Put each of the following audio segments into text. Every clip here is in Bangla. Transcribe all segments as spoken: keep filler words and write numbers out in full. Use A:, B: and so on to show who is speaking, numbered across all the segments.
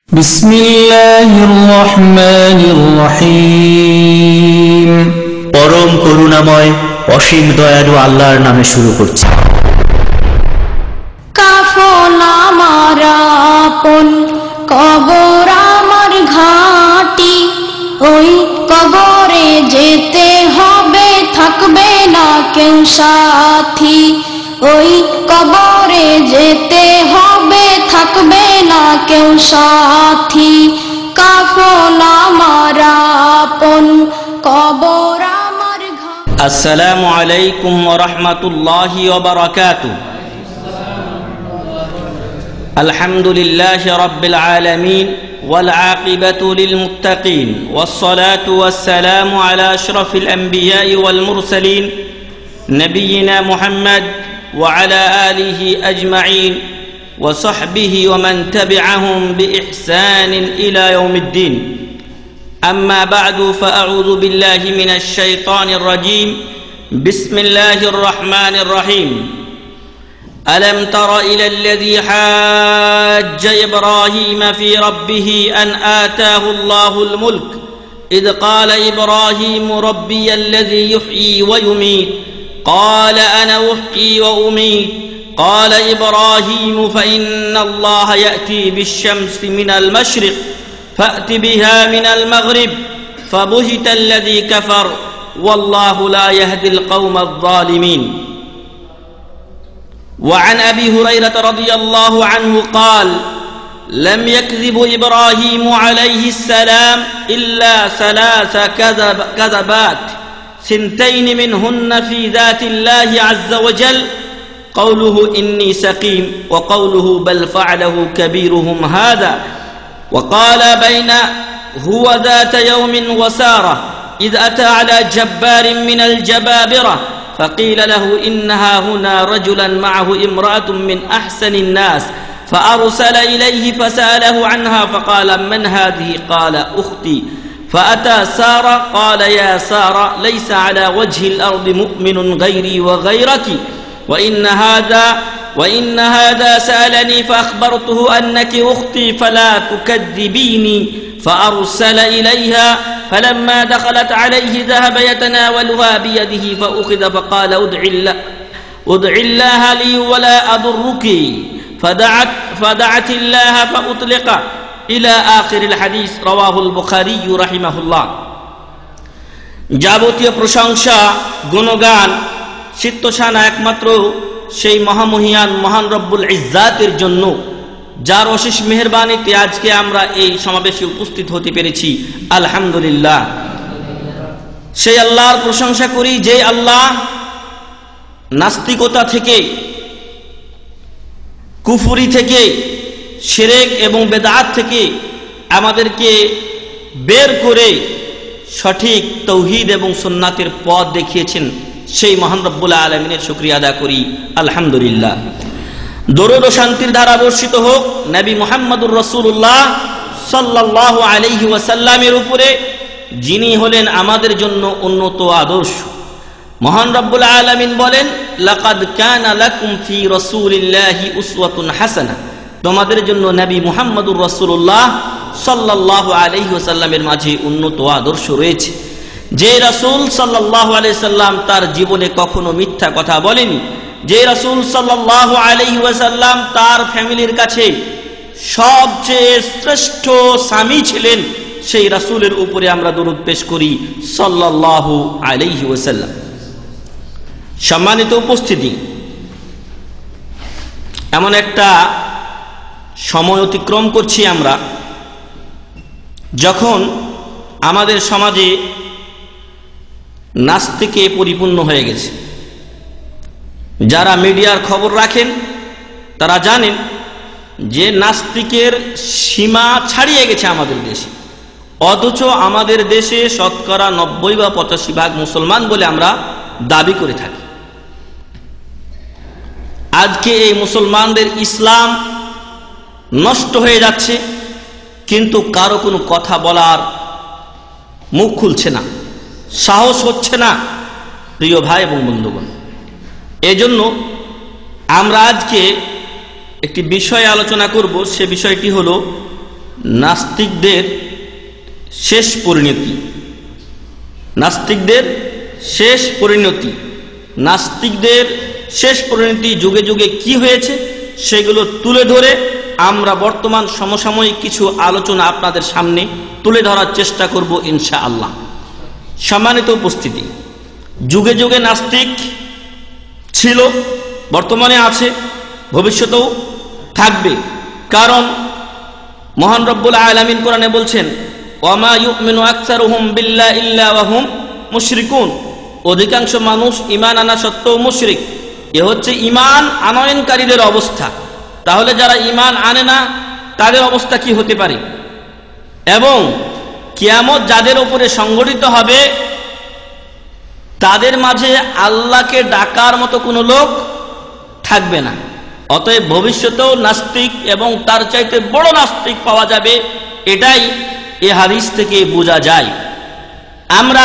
A: বিসমিল্লাহির রহমানির রহিম।
B: পরম করুণাময় অসীম দয়ালু আল্লাহর নামে শুরু করছি।
C: কাফন আমার আপন, কবর আমার ঘাঁটি, ওই কবরে যেতে হবে, থাকবে না কেউ সাথী। ওই কবরে যেতে হবে, থাকবে না কেউ সাথী। কাফন আমার আপন, কবর আমার ঘাঁটি।
D: আসসালামু আলাইকুম ওয়া রাহমাতুল্লাহি ওয়া বারাকাতুহু। আলহামদুলিল্লাহি রাব্বিল আলামিন ওয়াল আকিবাতু লিল মুত্তাকিন ওয়াস সালাতু ওয়াস সালামু আলা আশরাফিল আমবিয়া'i ওয়াল মুরসালিন নবিয়িনা মুহাম্মদ ওয়া আলা আলিহি আজমাইন ওয়া সাহবিহি ওয়া মান তাবি'আহুম বিইহসানিন ইলা ইয়াউমিদ্দিন। أما بعد فأعوذ بالله من الشيطان الرجيم. بسم الله الرحمن الرحيم. ألم تر إلى الذي حاج إبراهيم في ربه أن آتاه الله الملك إذ قال إبراهيم ربي الذي يحيي ويميت قال أنا أحيي وأميت قال إبراهيم فإن الله يأتي بالشمس من المشرق فأت بها من المغرب فبهت الذي كفر والله لا يهدي القوم الظالمين. وعن أبي هريرة رضي الله عنه قال لم يكذب إبراهيم عليه السلام إلا ثلاث كذب كذبات سنتين منهن في ذات الله عز وجل قوله إني سقيم وقوله بل فعله كبيرهم هذا وقال بين هو ذات يوم وسارة إذ أتى على جبار من الجبابرة فقيل له إنها هنا رجلا معه امرأة من أحسن الناس فأرسل إليه فسأله عنها فقال من هذه قال أختي فأتى سارة قال يا سارة ليس على وجه الأرض مؤمن غيري وغيرك وإن هذا وإن هذا سألني فأخبرته أنك أختي فلا تكذبيني فأرسل إليها فلما دخلت عليه ذهب يتناولها بيده فأخذ فقال ادع الله ادع الله لي ولا أضرك فدعت فدعت الله فأطلق إلى آخر الحديث رواه البخاري رحمه الله. যাবতীয় প্রশংসা গুণগান চিত্তশানা একমাত্র সেই মহামহিয়ান মহান রব্বুল ইজ্জাতের জন্য, যার অশেষ মেহেরবানিতে আজকে আমরা এই সমাবেশে উপস্থিত হতে পেরেছি। আলহামদুলিল্লাহ, সেই আল্লাহর প্রশংসা করি যে আল্লাহ নাস্তিকতা থেকে, কুফরি থেকে, শিরক এবং বেদাত থেকে আমাদেরকে বের করে সঠিক তৌহিদ এবং সুন্নাতের পথ দেখিয়েছেন। সেই মহান রব্বুল আলামিনের শুকরিয়া আদা করি। আলহামদুলিল্লাহ। দরুদ ও শান্তির ধারা বর্ষিত হোক নবী মুহাম্মদুর রাসূলুল্লাহ সাল্লাল্লাহু আলাইহি ওয়াসাল্লামের উপরে, যিনি হলেন আমাদের জন্য উন্নত আদর্শ। মহান রব্বুল আলামিন বলেন লাকাদ কানা লাকুম ফি রাসূলিল্লাহি উসওয়াতুন হাসানাহ, তোমাদের জন্য নবী মুহাম্মদুর রাসূলুল্লাহ সাল্লাল্লাহু আলাইহি ওয়াসাল্লামের মাঝে উন্নত আদর্শ রয়েছে। যে রাসূল সাল্লাল্লাহু আলাইহি সাল্লাম তার জীবনে কখনো মিথ্যা কথা বলেনি, যে রাসূল সাল্লাল্লাহু আলাইহি ওয়াসাল্লাম তার ফ্যামিলির কাছে সবচেয়ে শ্রেষ্ঠ স্বামী ছিলেন, সেই রাসূলের উপরে আমরা দরুদ পেশ করি সাল্লাল্লাহু আলাইহি ওয়াসাল্লাম। সম্মানিত উপস্থিতি, এমন একটা সময় অতিক্রম করছি আমরা যখন আমাদের সমাজে নাস্তিকে পরিপূর্ণ হয়ে গেছে। যারা মিডিয়ার খবর রাখেন তারা জানেন যে নাস্তিকের সীমা ছাড়িয়ে গেছে আমাদের দেশে, অথচ আমাদের দেশে শতকরা নব্বই বা পঁচাশি ভাগ মুসলমান বলে আমরা দাবি করে থাকি। আজকে এই মুসলমানদের ইসলাম নষ্ট হয়ে যাচ্ছে, কিন্তু কারো কোনো কথা বলার মুখ খুলছে না, সাহস হচ্ছে না। প্রিয় ভাই এবং বন্ধুগণ, এজন্য আমরা আজকে একটি বিষয় আলোচনা করব। সে বিষয়টি হলো নাস্তিকদের শেষ পরিণতি নাস্তিকদের শেষ পরিণতি নাস্তিকদের শেষ পরিণতি যুগে যুগে কি হয়েছে সেগুলো তুলে ধরে আমরা বর্তমান সমসাময়িক কিছু আলোচনা আপনাদের সামনে তুলে ধরার চেষ্টা করব ইনশাআল্লাহ। সম্মানিত উপস্থিতি, যুগে যুগে নাস্তিক ছিল, বর্তমানে আছে, ভবিষ্যতেও থাকবে। কারণ মহান রব্বুল আলামিন কোরআনে বলছেন, ওয়ামা ইউমিনু আকসারুহুম বিল্লাহি ইল্লা ওয়া হুম মুশরিকুন, অধিকাংশ মানুষ ঈমান আনা সত্ত্বেও মুশরিক। এ হচ্ছে ঈমান আনয়নকারীদের অবস্থা। তাহলে যারা ঈমান আনে না তাদের অবস্থা কি হতে পারে? এবং কিয়ামত যাদের উপরে সংঘটিত হবে তাদের মাঝে আল্লাহকে ডাকার মতো কোনো লোক থাকবে না। অতএব ভবিষ্যতেও নাস্তিক এবং তার চাইতে বড় নাস্তিক পাওয়া যাবে, এটাই এ হাদিস থেকে বোঝা যায়। আমরা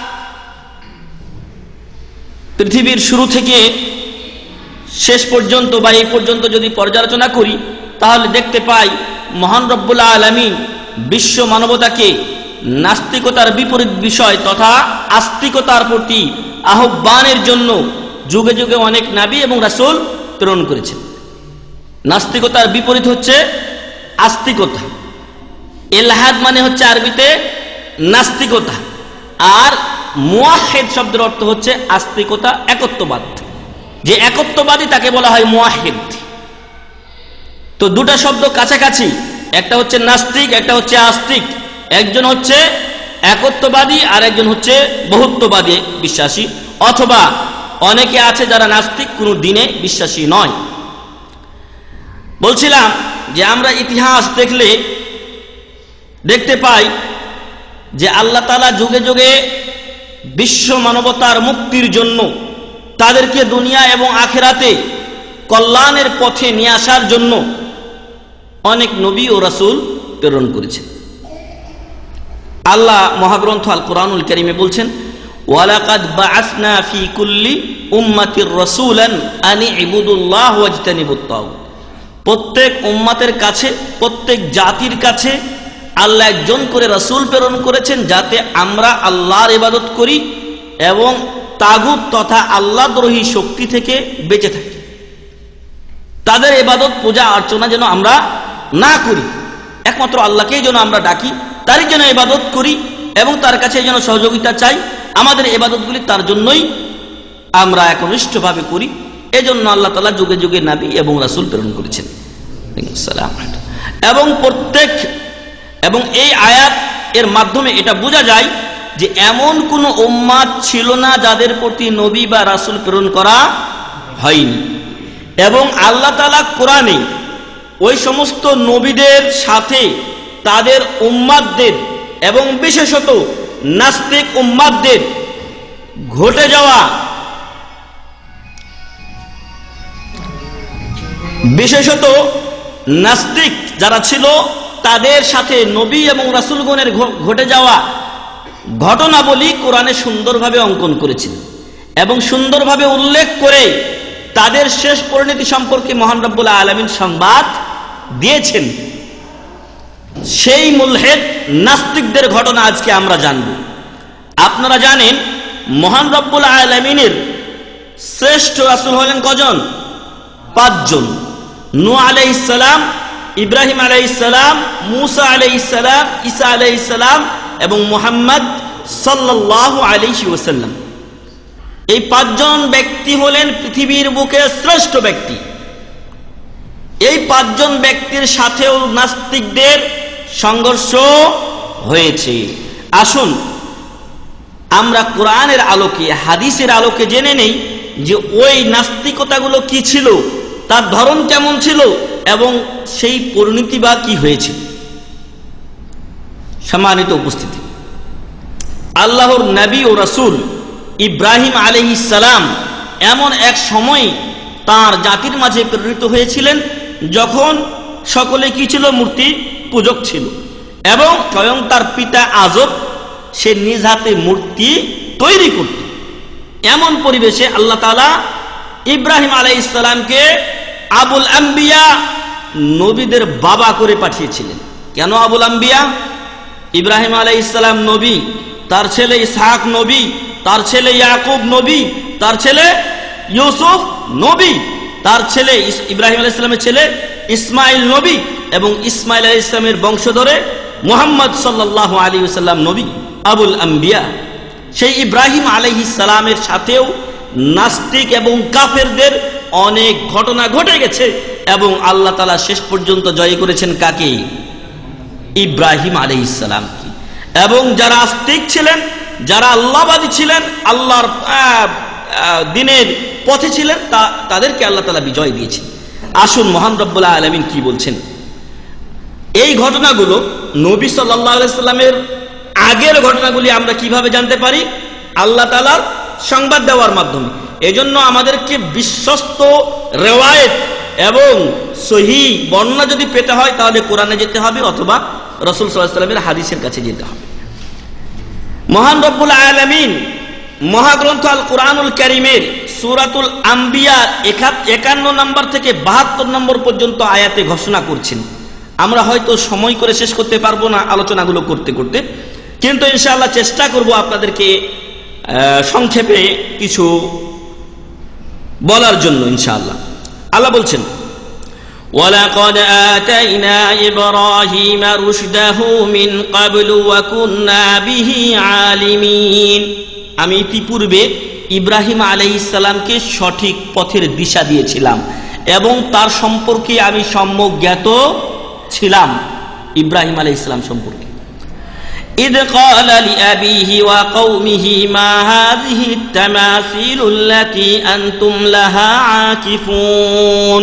D: পৃথিবীর শুরু থেকে শেষ পর্যন্ত বা এই পর্যন্ত যদি পর্যালোচনা করি তাহলে দেখতে পাই মহান রব্বুল আলামিন বিশ্ব মানবতাকে নাস্তিকতার বিপরীত বিষয় তথা আস্তিকতার প্রতি আহ্বানের জন্য যুগে যুগে অনেক নবী এবং রাসূল প্রেরণ করেছেন। নাস্তিকতার বিপরীত হচ্ছে আস্তিকতা। ইলহাদ মানে হচ্ছে আরবিতে নাস্তিকতা, আর মুওয়াহহিদ শব্দের অর্থ হচ্ছে আস্তিকতা, একত্ববাদ। যে একত্ববাদী তাকে বলা হয় মুওয়াহহিদ। তো দুটা শব্দ কাছাকাছি, একটা হচ্ছে নাস্তিক, একটা হচ্ছে আস্তিক। একজন হচ্ছে একত্ববাদী আর একজন হচ্ছে বহুত্ববাদী বিশ্বাসী, অথবা অনেকে আছে যারা নাস্তিক, কোনো দিনে বিশ্বাসী নয়। বলছিলাম যে আমরা ইতিহাস দেখলে দেখতে পাই যে আল্লাহ তাআলা যুগে যুগে বিশ্ব মানবতার মুক্তির জন্য তাদেরকে দুনিয়া এবং আখিরাতে কল্যাণের পথে নিয়ে আসার জন্য অনেক নবী ও রাসূল প্রেরণ করেছেন। আল্লাহ মহাগ্রন্থ আল কোরআনুল কারীমে বলছেন, ওয়ালাকাদ বাআসনা ফি কুল্লি উম্মাতির রাসূলান আন ইবুদুল্লাহ ওয়াজতানিবুত তাগুত। প্রত্যেক উম্মতের কাছে, প্রত্যেক জাতির কাছে আল্লাহ একজন করে রাসূল প্রেরণ করেছেন যাতে আমরা আল্লাহর ইবাদত করি এবং তাগুত তথা আল্লাহদ্রোহী শক্তি থেকে বেঁচে থাকি। তাদের ইবাদত পূজা অর্চনা যেন আমরা না করি, একমাত্র আল্লাহকেই যেন আমরা ডাকি, তারই যেন ইবাদত করি এবং তার কাছে যেন সহযোগিতা চাই। আমাদের ইবাদতগুলি তার জন্যই আমরা একনিষ্ঠভাবে করি। এজন্য আল্লাহ তাআলা যুগে যুগে নবী এবং রাসূল প্রেরণ করেছেন। এবং প্রত্যেক এবং এই আয়াত এর মাধ্যমে এটা বোঝা যায় যে এমন কোন উম্মাত ছিল না যাদের প্রতি নবী বা রাসূল প্রেরণ করা হয়নি। এবং আল্লাহ তাআলা কোরআনে ওই সমস্ত নবীদের সাথে তাদের উম্মাতদের এবং বিশেষত নাস্তিক উম্মাতদের ঘটে যাওয়া বিশেষত নাস্তিক যারা ছিল তাদের সাথে নবী এবং রাসূলগণের ঘটে যাওয়া ঘটনাবলী কোরআনে সুন্দরভাবে অঙ্কন করেছেন এবং সুন্দরভাবে উল্লেখ করে তাদের শেষ পরিণতি সম্পর্কে মহান রব্বুল আলামিন সংবাদ দিয়েছেন। সেই মুলহিদ নাস্তিকদের ঘটনা আজকে আমরা জানব। আপনারা জানেন মহান রব্বুল আলামিনের শ্রেষ্ঠ রাসূল হলেন কজন? পাঁচজন। নূহ আলাইহিস সালাম, ইব্রাহিম আলাইহিস সালাম, মূসা আলাইহিস সালাম, ঈসা আলাইহিস সালাম এবং মুহাম্মদ সাল্লাল্লাহু আলাইহি ওয়াসাল্লাম। এই পাঁচজন ব্যক্তি হলেন পৃথিবীর বুকে শ্রেষ্ঠ ব্যক্তি। এই পাঁচজন ব্যক্তির সাথেও নাস্তিকদের সংঘর্ষ হয়েছে। আসুন আমরা কোরআনের আলোকে, হাদিসের আলোকে জেনে নেই যে ওই নাস্তিকতাগুলো কি ছিল, তার ধরন কেমন ছিল এবং সেই পরিণতি বা কি হয়েছে। সম্মানিত উপস্থিতি, আল্লাহর নবী ও রাসূল ইব্রাহিম আলাইহিস সালাম এমন এক সময় তার জাতির মাঝে প্রেরিত হয়েছিলেন যখন সকলে কি ছিল? মূর্তি পূজক ছিল। এবং স্বয়ং তার পিতা আজব সে নিজ হাতে মূর্তি তৈরি করত। এমন পরিবেশে আল্লাহ তাআলা ইব্রাহিম আলাইহিস সালামকে আবুল আম্বিয়া, নবীদের বাবা করে পাঠিয়েছিলেন। কেন আবুল আম্বিয়া? ইব্রাহিম আলাইহিস সালাম নবী, তার ছেলে ইসহাক নবী, তার ছেলে ইয়াকুব নবী, তার ছেলে ইউসুফ নবী, তার ছেলে ইব্রাহিম আলাইহিস সালামের ছেলে ইসমাইল নবী, এবং ইসমাইল আলাইহিস সালামের বংশধরে মুহাম্মদ সাল্লাল্লাহু আলাইহি ওয়াসাল্লাম নবী, আবুল আম্বিয়া। সেই ইব্রাহিম আলাইহিস সালামের সাথেও নাস্তিক এবং কাফেরদের অনেক ঘটনা ঘটে গেছে, এবং আল্লাহ তাআলা শেষ পর্যন্ত জয় করেছেন কাকে? ইব্রাহিম আলাইহিস সালামকে। এবং যারা আস্তিক ছিলেন, যারা আল্লাহবাদী ছিলেন, আল্লাহর দ্বীনের পথে ছিলেন, তা তাদেরকে আল্লাহ তাআলা বিজয় দিয়েছেন। আসুন মহান রব্বুল আলামিন কি বলছেন। এই ঘটনাগুলো নবী সাল্লাল্লাহু আলাইহি সাল্লামের আগের ঘটনাগুলি আমরা কিভাবে জানতে পারি? আল্লাহ তাআলার সংবাদ দেওয়ার মাধ্যমে। এজন্য আমাদেরকে বিশ্বস্ত রিওয়ায়াত এবং সহিহ বর্ণনা যদি পেতে হয় তাহলে কোরআনে যেতে হবে অথবা রাসূল সাল্লাল্লাহু আলাইহি সাল্লামের হাদিসের কাছে যেতে হবে। মহান রব্বুল আলামিন মহাগ্রন্থ আল কোরআনুল কারীমের সূরাতুল আম্বিয়া একান্ন নম্বর থেকে বাহাত্তর নম্বর পর্যন্ত আয়াতে ঘোষণা করছেন। আমরা হয়তো সময় করে শেষ করতে পারবো না আলোচনাগুলো করতে করতে, কিন্তু ইনশাআল্লাহ চেষ্টা করব আপনাদেরকে সংক্ষেপে কিছু বলার জন্য ইনশাআল্লাহ। আল্লাহ বলছেন, وَلَقَدْ آتَيْنَا إِبْرَاهِيمَ رُشْدَهُ مِنْ قَبْلُ وَكُنَّا بِهِ عَالِمِينَ। আমি ইতিপূর্বে ইব্রাহিম আলাইহিস সালামকে সঠিক পথের দিশা দিয়েছিলাম এবং তার সম্পর্কে আমি সম্যক জ্ঞাত ছিলাম। ইব্রাহিম আলাইহিস সালাম সম্পর্কে إذ قال لأبيه وقومه ما هذه التماثيل التي أنتم لها عاكفون।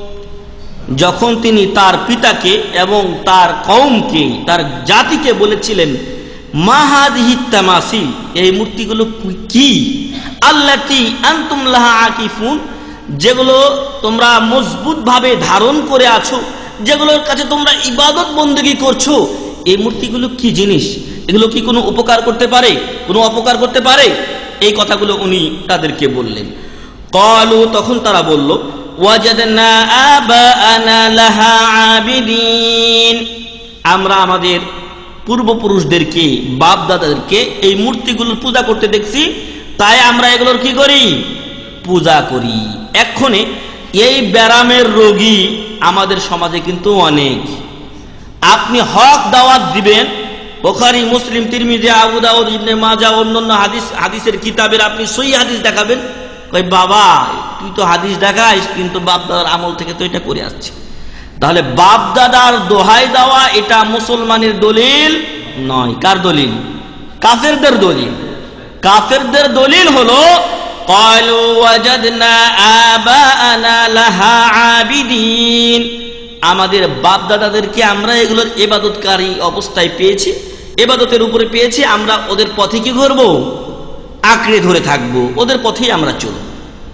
D: যখন তিনি তার পিতাকে এবং তার কওমকে, তার জাতিকে বলেছিলেন, মা হাযিহি তামাসিল, এই মূর্তিগুলো কি? আল্লাতী আনতুম লাহা আকিফুন, যেগুলো তোমরা মজবুত ভাবে ধারণ করে আছো, যেগুলোর কাছে তোমরা ইবাদত বندگی করছো, এই মূর্তিগুলো কি জিনিস? এগুলো কি কোনো উপকার করতে পারে, কোনো অপকার করতে পারে? এই কথাগুলো উনি তাদেরকে বললেন। ক্বালু, তখন তারা বলল, ওয়াজাদনা আবাআনা লাহা আবিদিন, আমরা আমাদের পূর্বপুরুষদেরকে, বাপ দাদাদেরকে এই মূর্তিগুলোর পূজা করতে দেখছি, তাই আমরা এগুলোর কি করি? পূজা করি। এক্ষণে এই ব্যারামের রোগী আমাদের সমাজে কিন্তু অনেক। আপনি হক দাওয়াত দিবেন, বুখারী, মুসলিম, তিরমিজি, আবু দাউদ, ইবনে মাজাহ, অন্যান্য হাদিস হাদিসের কিতাবের আপনি সহিহ হাদিস দেখাবেন, কই বাবা তুই তো হাদিস দেখাইস কিন্তু বাপ দাদার আমল থেকে তো এটা করে আসছে। তাহলে বাপ দাদার দোহাই দেওয়া এটা মুসলমানের দলিল নয়। কার দলিল? কাফেরদের দলিল। কাফেরদের দলিল হলো ক্বালু ওয়াজাদনা আবাআনা লাহা আবিদিন, আমাদের বাপ দাদাদেরকে আমরা এগুলোর ইবাদতকারী অবস্থায় পেয়েছি, ইবাদতের উপরে পেয়েছি, আমরা ওদের পথে কি করব? আঁকড়ে ধরে থাকবো, ওদের পথেই আমরা চলব।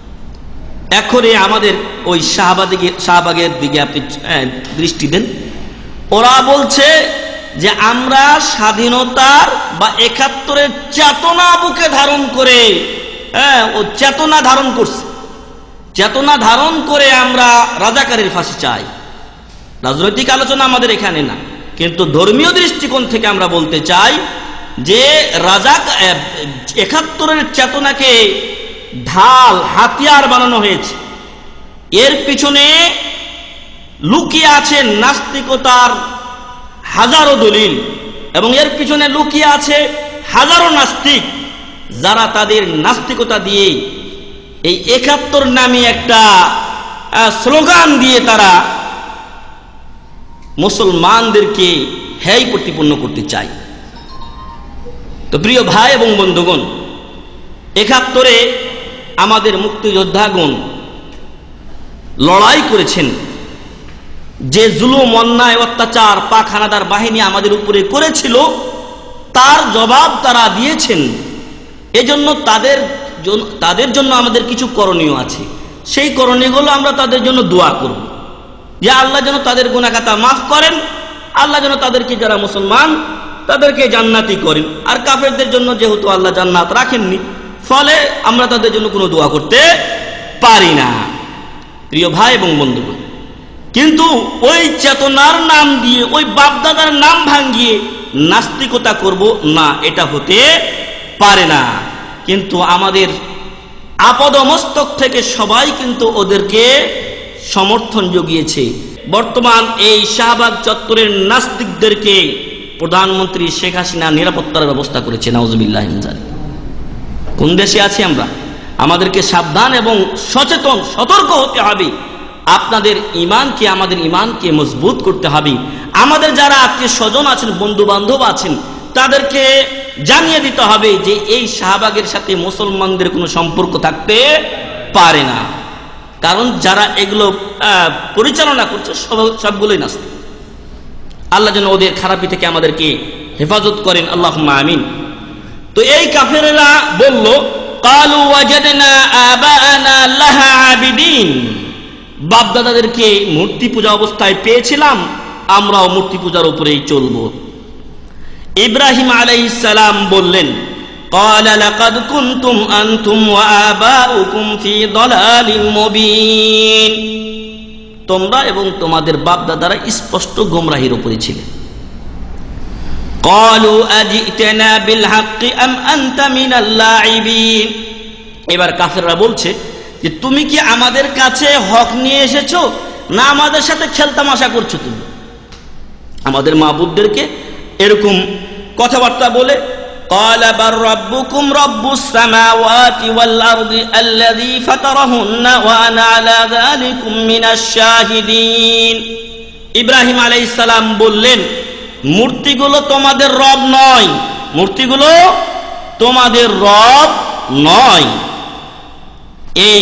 D: এখনই আমাদের ওই শাহবাগের শাহবাগের দিকে আপনি দৃষ্টি দেন। ওরা বলছে যে আমরা স্বাধীনতার বা একাত্তরের চেতনা বুকে ধারণ করে, হ্যাঁ ও চেতনা ধারণ করছে, চেতনা ধারণ করে আমরা রাজাকারের ফাঁসি চাই। রাজনৈতিক আলোচনা আমাদের এখানে না, কিন্তু ধর্মীয় দৃষ্টিকোণ থেকে আমরা বলতে চাই যে রাজা একাত্তরের চেতনাকে ঢাল, হাতিয়ার বানানো হয়েছে। এর পিছনে লুকিয়ে আছে নাস্তিকতার হাজারো দলিল, এবং এর পিছনে লুকিয়ে আছে হাজারো নাস্তিক, যারা তাদের নাস্তিকতা দিয়ে এই একাত্তর নামে একটা স্লোগান দিয়ে তারা মুসলমানদেরকে হেয় প্রতিপন্ন করতে চায়। তো প্রিয় ভাই এবং বন্ধুগণ, একাত্তরে আমাদের মুক্তিযোদ্ধাগণ লড়াই করেছেন। যে জুলুম, অন্যায়, অত্যাচার পাক হানাদার বাহিনী আমাদের উপরে করেছিল, তার জবাব তারা দিয়েছেন। এজন্য তাদের তাদের জন্য আমাদের কিছু করণীয় আছে। সেই করণীয়গুলো আমরা তাদের জন্য দোয়া করব যে আল্লাহ যেন তাদের গুনাহ খাতা মাফ করেন, আল্লাহ যেন তাদেরকে, যারা মুসলমান তাদেরকে জান্নাতি করেন। আর কাফেরদের জন্য যেহেতু আল্লাহ জান্নাত রাখেননি, ফলে আমরা তাদের জন্য কোনো দোয়া করতে পারি না। প্রিয় ভাই এবং বন্ধুগণ, কিন্তু ওই চেতনার নাম দিয়ে ওই বাপদাদার নাম ভাঙিয়ে নাস্তিকতা করব না, এটা হতে পারে না। কিন্তু আমাদের আপদমস্তক থেকে সবাই কিন্তু ওদেরকে সমর্থন জুগিয়েছে। বর্তমান এই শাহবাগ চত্বরের নাস্তিকদেরকে প্রধানমন্ত্রী শেখ হাসিনা নিরাপত্তার ব্যবস্থা করেছে, নাউজুবিল্লাহ মিন যালিক। কোন দেশে আছি আমরা? আমাদেরকে সাবধান এবং সচেতন সতর্ক হতে হবে। আপনাদের ইমানকে, আমাদের ইমানকে মজবুত করতে হবে। আমাদের যারা আত্মীয় স্বজন আছেন, বন্ধু বান্ধব আছেন, তাদেরকে জানিয়ে দিতে হবে যে এই শাহবাগের সাথে মুসলমানদের কোনো সম্পর্ক থাকতে পারে না। কারণ যারা এগুলো পরিচালনা করছে সবগুলোই নাস্তিক। আল্লাহ যেন ওদের খারাপি থেকে আমাদেরকে হেফাজত করেন, আল্লাহুম্মা আমিন। তো এই কাফেরেরা বলল, ক্বালু ওয়াজাদনা আবাআনা লাহা আবিদিন, বাপ দাদাদেরকে মূর্তি পূজা অবস্থায় পেয়েছিলাম, আমরাও মূর্তি পূজার উপরেই চলব। ইব্রাহিম আলাইহিস সালাম বললেন, ক্বালা লাকাদ কুনতুম আনতুম ওয়া আবাউকুম ফি দালালিন মুবিন, তোমরা এবং তোমাদের বাপ দাদারা স্পষ্ট গোমরাহির উপরে ছিলে। ক্বালু আজিতনা বিল হাক্কি আম আনতা মিনাল লাঈবিন, এবার কাফেররা বলছে যে তুমি কি আমাদের কাছে হক নিয়ে এসেছো, না আমাদের সাথে খেলতামাশা করছো? তুমি আমাদের মাবুদদেরকে এরকম কথাবার্তা বলে, ক্বালা বার রাব্বুকুম রাব্বুস সামাওয়াতি ওয়াল আরদি আল্লাযী ফাতারাহুন্না ওয়া আনা আলা যালিকুম মিনাশ শাহিদিন। ইব্রাহিম আলাইহিস সালাম বললেন, মূর্তিগুলো তোমাদের রব নয়, মূর্তিগুলো তোমাদের রব নয়। এই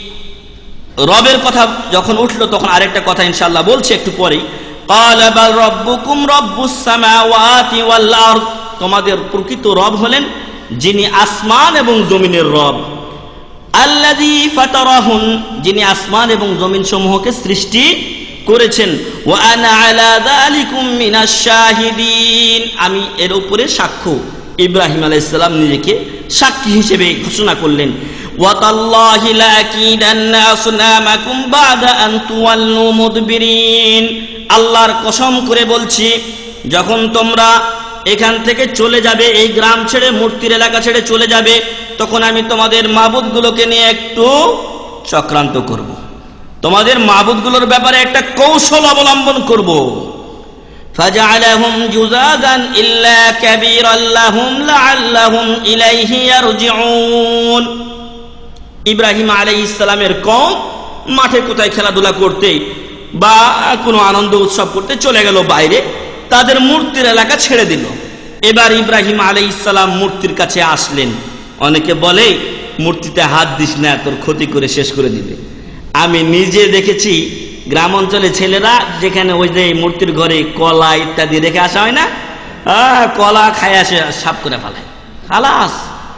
D: রবের কথা যখন উঠলো তখন আরেকটা কথা ইনশাআল্লাহ বলছে একটু পরেই। ক্বালা বাল রাব্বুকুম রাব্বুস সামাওয়াতি ওয়াল আরদ, তোমাদের প্রকৃত রব হলেন যিনি আসমান এবং জমিনের রব। আল্লাযী ফাতারাহুন, যিনি আসমান এবং জমিন সমূহকে সৃষ্টি করেছেন। ওয়া আনা আলা যালিকুম মিনাশ শাহিদিন, আমি এর উপরে সাক্ষ্য। ইব্রাহিম আলাইহিস সালাম নিজেকে সাক্ষী হিসেবে ঘোষণা করলেন। ওয়া তাল্লাহি লাকিদান্না আসনামাকুম বাদা আন তুওয়াল্লু মুদবিরিন, আল্লাহর কসম করে বলছি, যখন তোমরা এখান থেকে চলে যাবে, এই গ্রাম ছেড়ে মূর্তির এলাকা ছেড়ে চলে যাবে, তখন আমি তোমাদের মাবুদগুলোকে নিয়ে একটু চক্রান্ত করব, তোমাদের মাবুদগুলোর ব্যাপারে একটা কৌশল অবলম্বন করব। ফাজআলাহুম জুযাযান ইল্লা কাবীরান লাহুম লাআল্লাহুম ইলাইহি ইয়ারজিউন। ইব্রাহিম আলাইহিস সালামের কওম মাঠে কোথায় খেলাধুলা করতে বা কোনো আনন্দ উৎসব করতে চলে গেল বাইরে, তাদের মূর্তির এলাকা ছেড়ে দিল। এবার ইব্রাহিম আলাইহিস সালাম মূর্তির কাছে আসলেন। অনেকে বলে মূর্তিতে হাত দিস না, তোর ক্ষতি করে শেষ করে দিবে। আমি নিজে দেখেছি গ্রাম অঞ্চলে ছেলেরা যেখানে ওই যে মূর্তির ঘরে কলা ইত্যাদি রেখে আসা হয় না, কলা খায় আসে সাফ করে ফেলায়, খালাস।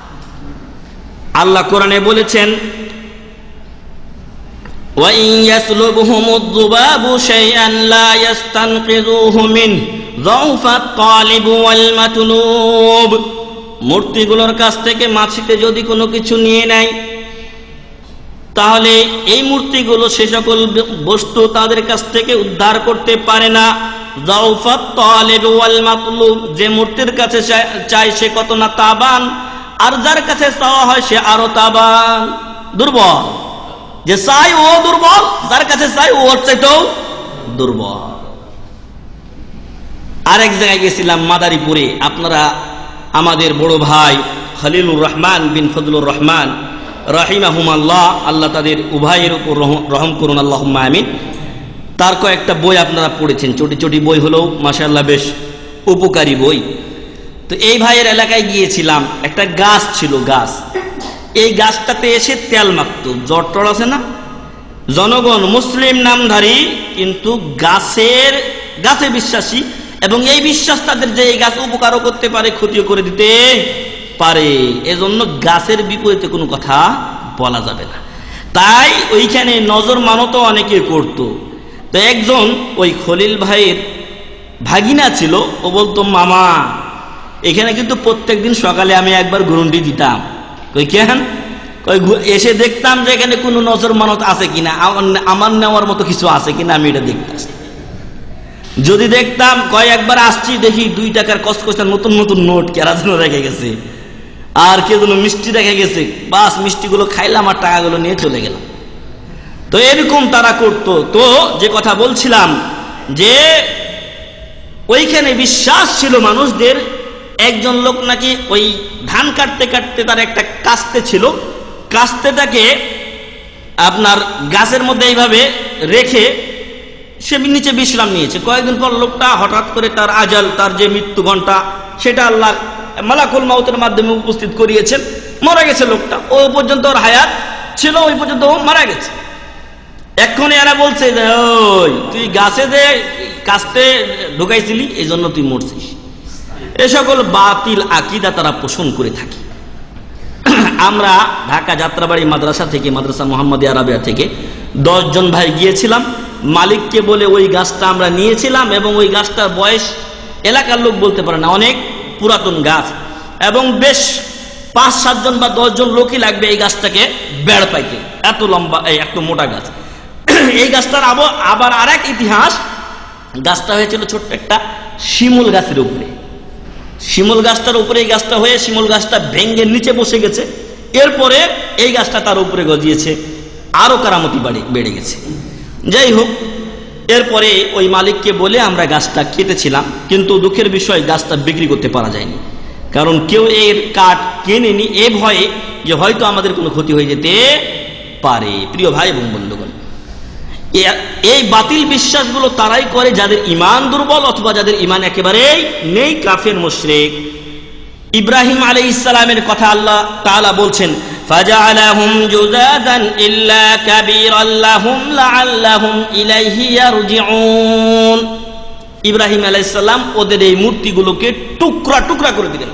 D: আল্লাহ কোরআনে বলেছেন, وَإِنْ يَسْلُبْهُمُ الذُّبَابُ شَيْئًا لَا يَسْتَنْقِذُوهُ مِنْهُ ضَعْفَ الطَّالِبُ وَالْمَطْلُوبُ, মূর্তিগুলোর কাছ থেকে মাছিতে যদি কোনো কিছু নিয়ে নেয়, তাহলে এই মূর্তিগুলো সে সকল বস্তু তাদের কাছ থেকে উদ্ধার করতে পারে না। ضَعْفَ الطَّالِبُ وَالْمَطْلُوبُ, যে মূর্তির কাছে চায় সে কত না তাবান, আর যার কাছে চাওয়া হয় সে আরো তাবান, দুর্বল। যে চাই ও দুর্বল, যার কাছে চাই ও চাইতেও দুর্বল। আরেক জায়গায় গেছিলাম মাদারীপুরে, আপনারা আমাদের বড় ভাই খলিলুর রহমান বিন ফজলুর রহমান রাহিমাহুমাল্লাহ, আল্লাহ তাদের উভয়ের উপর রহম করুন, আল্লাহুম্মা আমিন। তার কয়েকটা বই আপনারা পড়েছেন, চটি চটি বই হলেও মাশাআল্লাহ বেশ উপকারী বই। তো এই ভাইয়ের এলাকায় গিয়েছিলাম, একটা গাছ ছিল, গাছ, এই গাছটাতে এসে তেল মাখত, জ্বর টর আছে না, জনগণ মুসলিম নামধারী কিন্তু গাছের গাছে বিশ্বাসী, এবং এই বিশ্বাস তাদের যে এই গাছ উপকারও করতে পারে ক্ষতিও করে দিতে পারে, এজন্য গাছের বিপরীতে কোনো কথা বলা যাবে না। তাই ওইখানে নজর মানত অনেকে করত। তো একজন ওই খলিল ভাইয়ের ভাগিনা ছিল, ও বলতো, মামা এখানে কিন্তু প্রত্যেক দিন সকালে আমি একবার গ্রন্থি দিতাম। কই কেন? এসে দেখতাম যে এখানে কোনো নজর মানত আছে কিনা, আমার নেওয়ার মতো কিছু আছে কিনা আমি এটা দেখতাম। যদি দেখতাম কয় একবার আসছি দেখি দুই টাকার কসকসা নতুন নতুন নোট কেরা যেন রেখে গেছে, আর কে যেন মিষ্টি রেখে গেছে, বাস মিষ্টিগুলো খাইলাম আর টাকাগুলো নিয়ে চলে গেলাম। তো এরকম তারা করতো। তো যে কথা বলছিলাম যে ওইখানে বিশ্বাস ছিল মানুষদের, একজন লোক নাকি ওই ধান কাটতে কাটতে তার একটা কাস্তে ছিল, কাস্তেটাকে আপনার গাছের মধ্যে এইভাবে রেখে সে নিচে বিশ্রাম নিয়েছে। কয়েকদিন পর লোকটা হঠাৎ করে তার আজাল, তার যে মৃত্যু ঘন্টা, সেটা আল্লাহ মালাকুল মাউতের মাধ্যমে উপস্থিত করিয়েছেন, মারা গেছে লোকটা। ও পর্যন্ত ওর হায়াত ছিল, ওই পর্যন্ত ও মারা গেছে। এক্ষুনি এরা বলছে যে ওই তুই গাছে যে কাস্তে ঢুকাইছিলি এই জন্য তুই মরছিস। এ সকল বাতিল আকীদা তারা পোষণ করে থাকে। আমরা ঢাকা যাত্রাবাড়ি মাদ্রাসা থেকে, মাদ্রাসা মুহাম্মাদিয়া রাবিয়া থেকে দশ জন ভাই গিয়েছিলাম। মালিককে বলে ওই গাছটা আমরা নিয়েছিলাম, এবং ওই গাছটার বয়স এলাকার লোক বলতে পারে না, অনেক পুরাতন গাছ, এবং বেশ পাঁচ সাতজন বা দশজন লোকই লাগবে এই গাছটাকে বেড় পাইতে, এত লম্বা, এত মোটা গাছ। এই গাছটার আবার আর এক ইতিহাস, গাছটা হয়েছিল ছোট্ট একটা শিমুল গাছের উপরে। শিমুল গাছটার উপরে এই গাছটা হয়ে শিমুল গাছটা ভেঙ্গে নিচে বসে গেছে, এরপরে এই গাছটা তার উপরে গজিয়েছে, আরো কারামতি বেড়ে গেছে। যাই হোক, এরপরে ওই মালিককে বলে আমরা গাছটা কেটেছিলাম, কিন্তু দুঃখের বিষয় গাছটা বিক্রি করতে পারা যায়নি, কারণ কেউ এর কাঠ কেনেনি, এ ভয়ে যে হয়তো আমাদের কোনো ক্ষতি হয়ে যেতে পারে। প্রিয় ভাই এবং বন্ধুগণ, এই বাতিল বিশ্বাসগুলো তারাই করে যাদের ঈমান দুর্বল, অথবা যাদের ঈমান একেবারেই নেই, কাফের মুশরিক। ইব্রাহিম আলাইহিস সালামের কথা আল্লাহ তাআলা বলছেন, ফাজআলাহুম জুযাদান ইল্লা কাবীরান লাহুম লাআল্লাহুম ইলাইহি ইয়ারজিউন। ইব্রাহিম আলাইহিস সালাম ওদের এই মূর্তিগুলোকে টুকরা টুকরা করে দিলেন,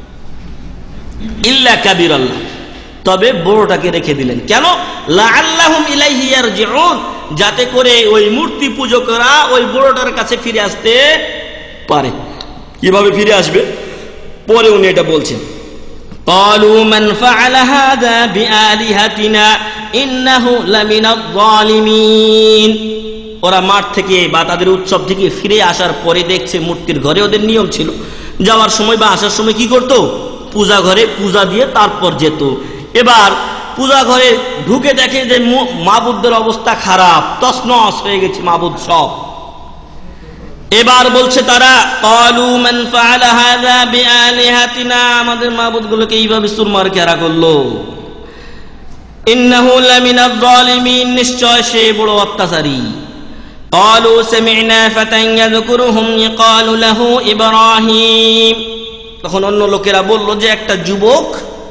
D: ইল্লা কাবীরান, তবে বড়টাকে রেখে দিলেন। কেন? লাআল্লাহুম ইলাইহি ইয়ারজিউন, যাতে করে ওই মূর্তি পূজকরা ওই বড়টার কাছে ফিরে আসতে পারে। কিভাবে ফিরে আসবে পরে উনি এটা বলছেন, ক্বালু মান ফাআলা হাযা বিআলিহাতিনা ইন্নাহু লামিনায যালিমিন। ওরা মাঠ থেকে বা তাদের উৎসব থেকে ফিরে আসার পরে দেখছে মূর্তির ঘরে ওদের নিয়ম ছিল, যাওয়ার সময় বা আসার সময় কি করত? পূজা ঘরে পূজা দিয়ে তারপর যেত। এবার পূজা ঘরে ঢুকে দেখে যে মাবুদদের অবস্থা খারাপ, তছনছ হয়ে গেছে মাবুদ সব। এবার বলছে তারা, ক্বালু মান ফাআলা হাযা বিআলিহাতিনা, আমাদের মাবুদগুলোকে এইভাবে চুরমার কেরা করলো, ইন্নাহু লামিনায যালিমিন, নিশ্চয় সে বড় অত্যাচারী। ক্বালু সামি'না ফাতান ইয়াযকুরুহুম ইকালু লাহু ইব্রাহিম। তখন অন্য লোকেরা বলল যে একটা যুবক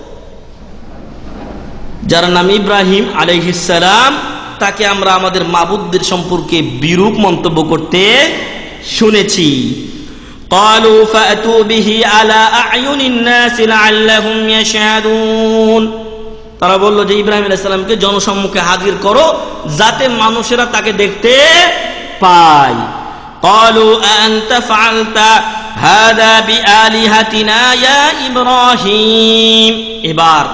D: যার নাম ইব্রাহিম আলাইহিস সালাম, তাকে আমরা আমাদের মাবুদদের সম্পর্কে বিরূপ মন্তব্য করতে শুনেছি। ক্বালু ফাতু বিহি আলা আ'য়ুনিন নাস লাআল্লাহুম ইয়াশহাদুন। তারা বলল যে ইব্রাহিম আলাইহিস সালামকে জনসম্মুখে হাজির করো, যাতে মানুষেরা তাকে দেখতে পায়। ক্বালু আনতা ফাআলতা হাযা বিআলিহাতিনা ইয়া ইব্রাহিম। এবার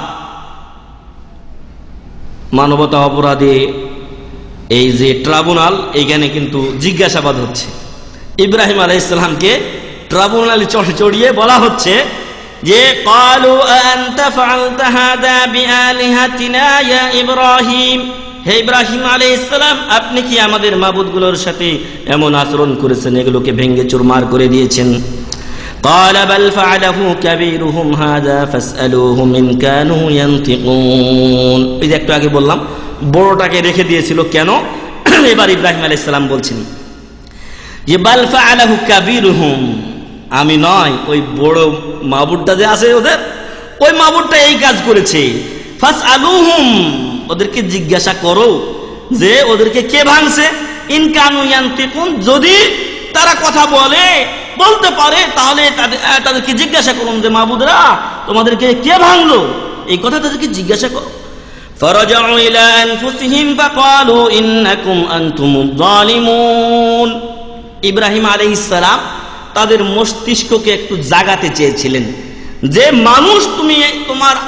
D: মানবতা অপরাধে এই যে ট্রাইব্যুনাল, এইখানে কিন্তু জিজ্ঞাসাবাদ হচ্ছে। ইব্রাহিম আলাইহিস সালামকে ট্রাইব্যুনালে চড়িয়ে বলা হচ্ছে যে ক্বালু আনতা ফাআলতা হাযা বিআলিহাতিনা ইয়া ইব্রাহিম, হে ইব্রাহিম আলাইহিস সালাম, আপনি কি আমাদের মাবুদগুলোর সাথে এমন আচরণ করেছেন, এগুলোকে ভেঙে চুরমার করে দিয়েছেন? قال بل فعله كبيرهم هذا فاسألوهم إن كانوا ينطقون। এই যে একটু আগে বললাম বড়টাকে রেখে দিয়েছিল কেন? এবার ইব্রাহিম আলাইহিস সালাম বলছেন যে বাল ফাআলাহু কাবীরুহুম, আমি নয়, ওই বড় মাবুদটা যে আছে ওদের, ওই মাবুদটা এই কাজ করেছে। ফাসআলুহুম, ওদেরকে জিজ্ঞাসা করো যে ওদেরকে কে ভাঙছে। ইন কানু ইয়ানতিকুন, যদি তারা কথা বলে বলতে পারে তাহলে তাদেরকে জিজ্ঞাসা করুন যে মাবুদরা তোমাদেরকে কে ভাঙলো, এই কথা তাদেরকে জিজ্ঞাসা করো। ফারাজাউ ইলা আনফুসিহিম ফাকালু ইন্নাকুম আনতুমুয যালিমুন। ইব্রাহিম আলাইহিস সালাম তাদের মস্তিষ্ককে একটু জাগাতে চেয়েছিলেন যে মানুষ, তুমি তোমার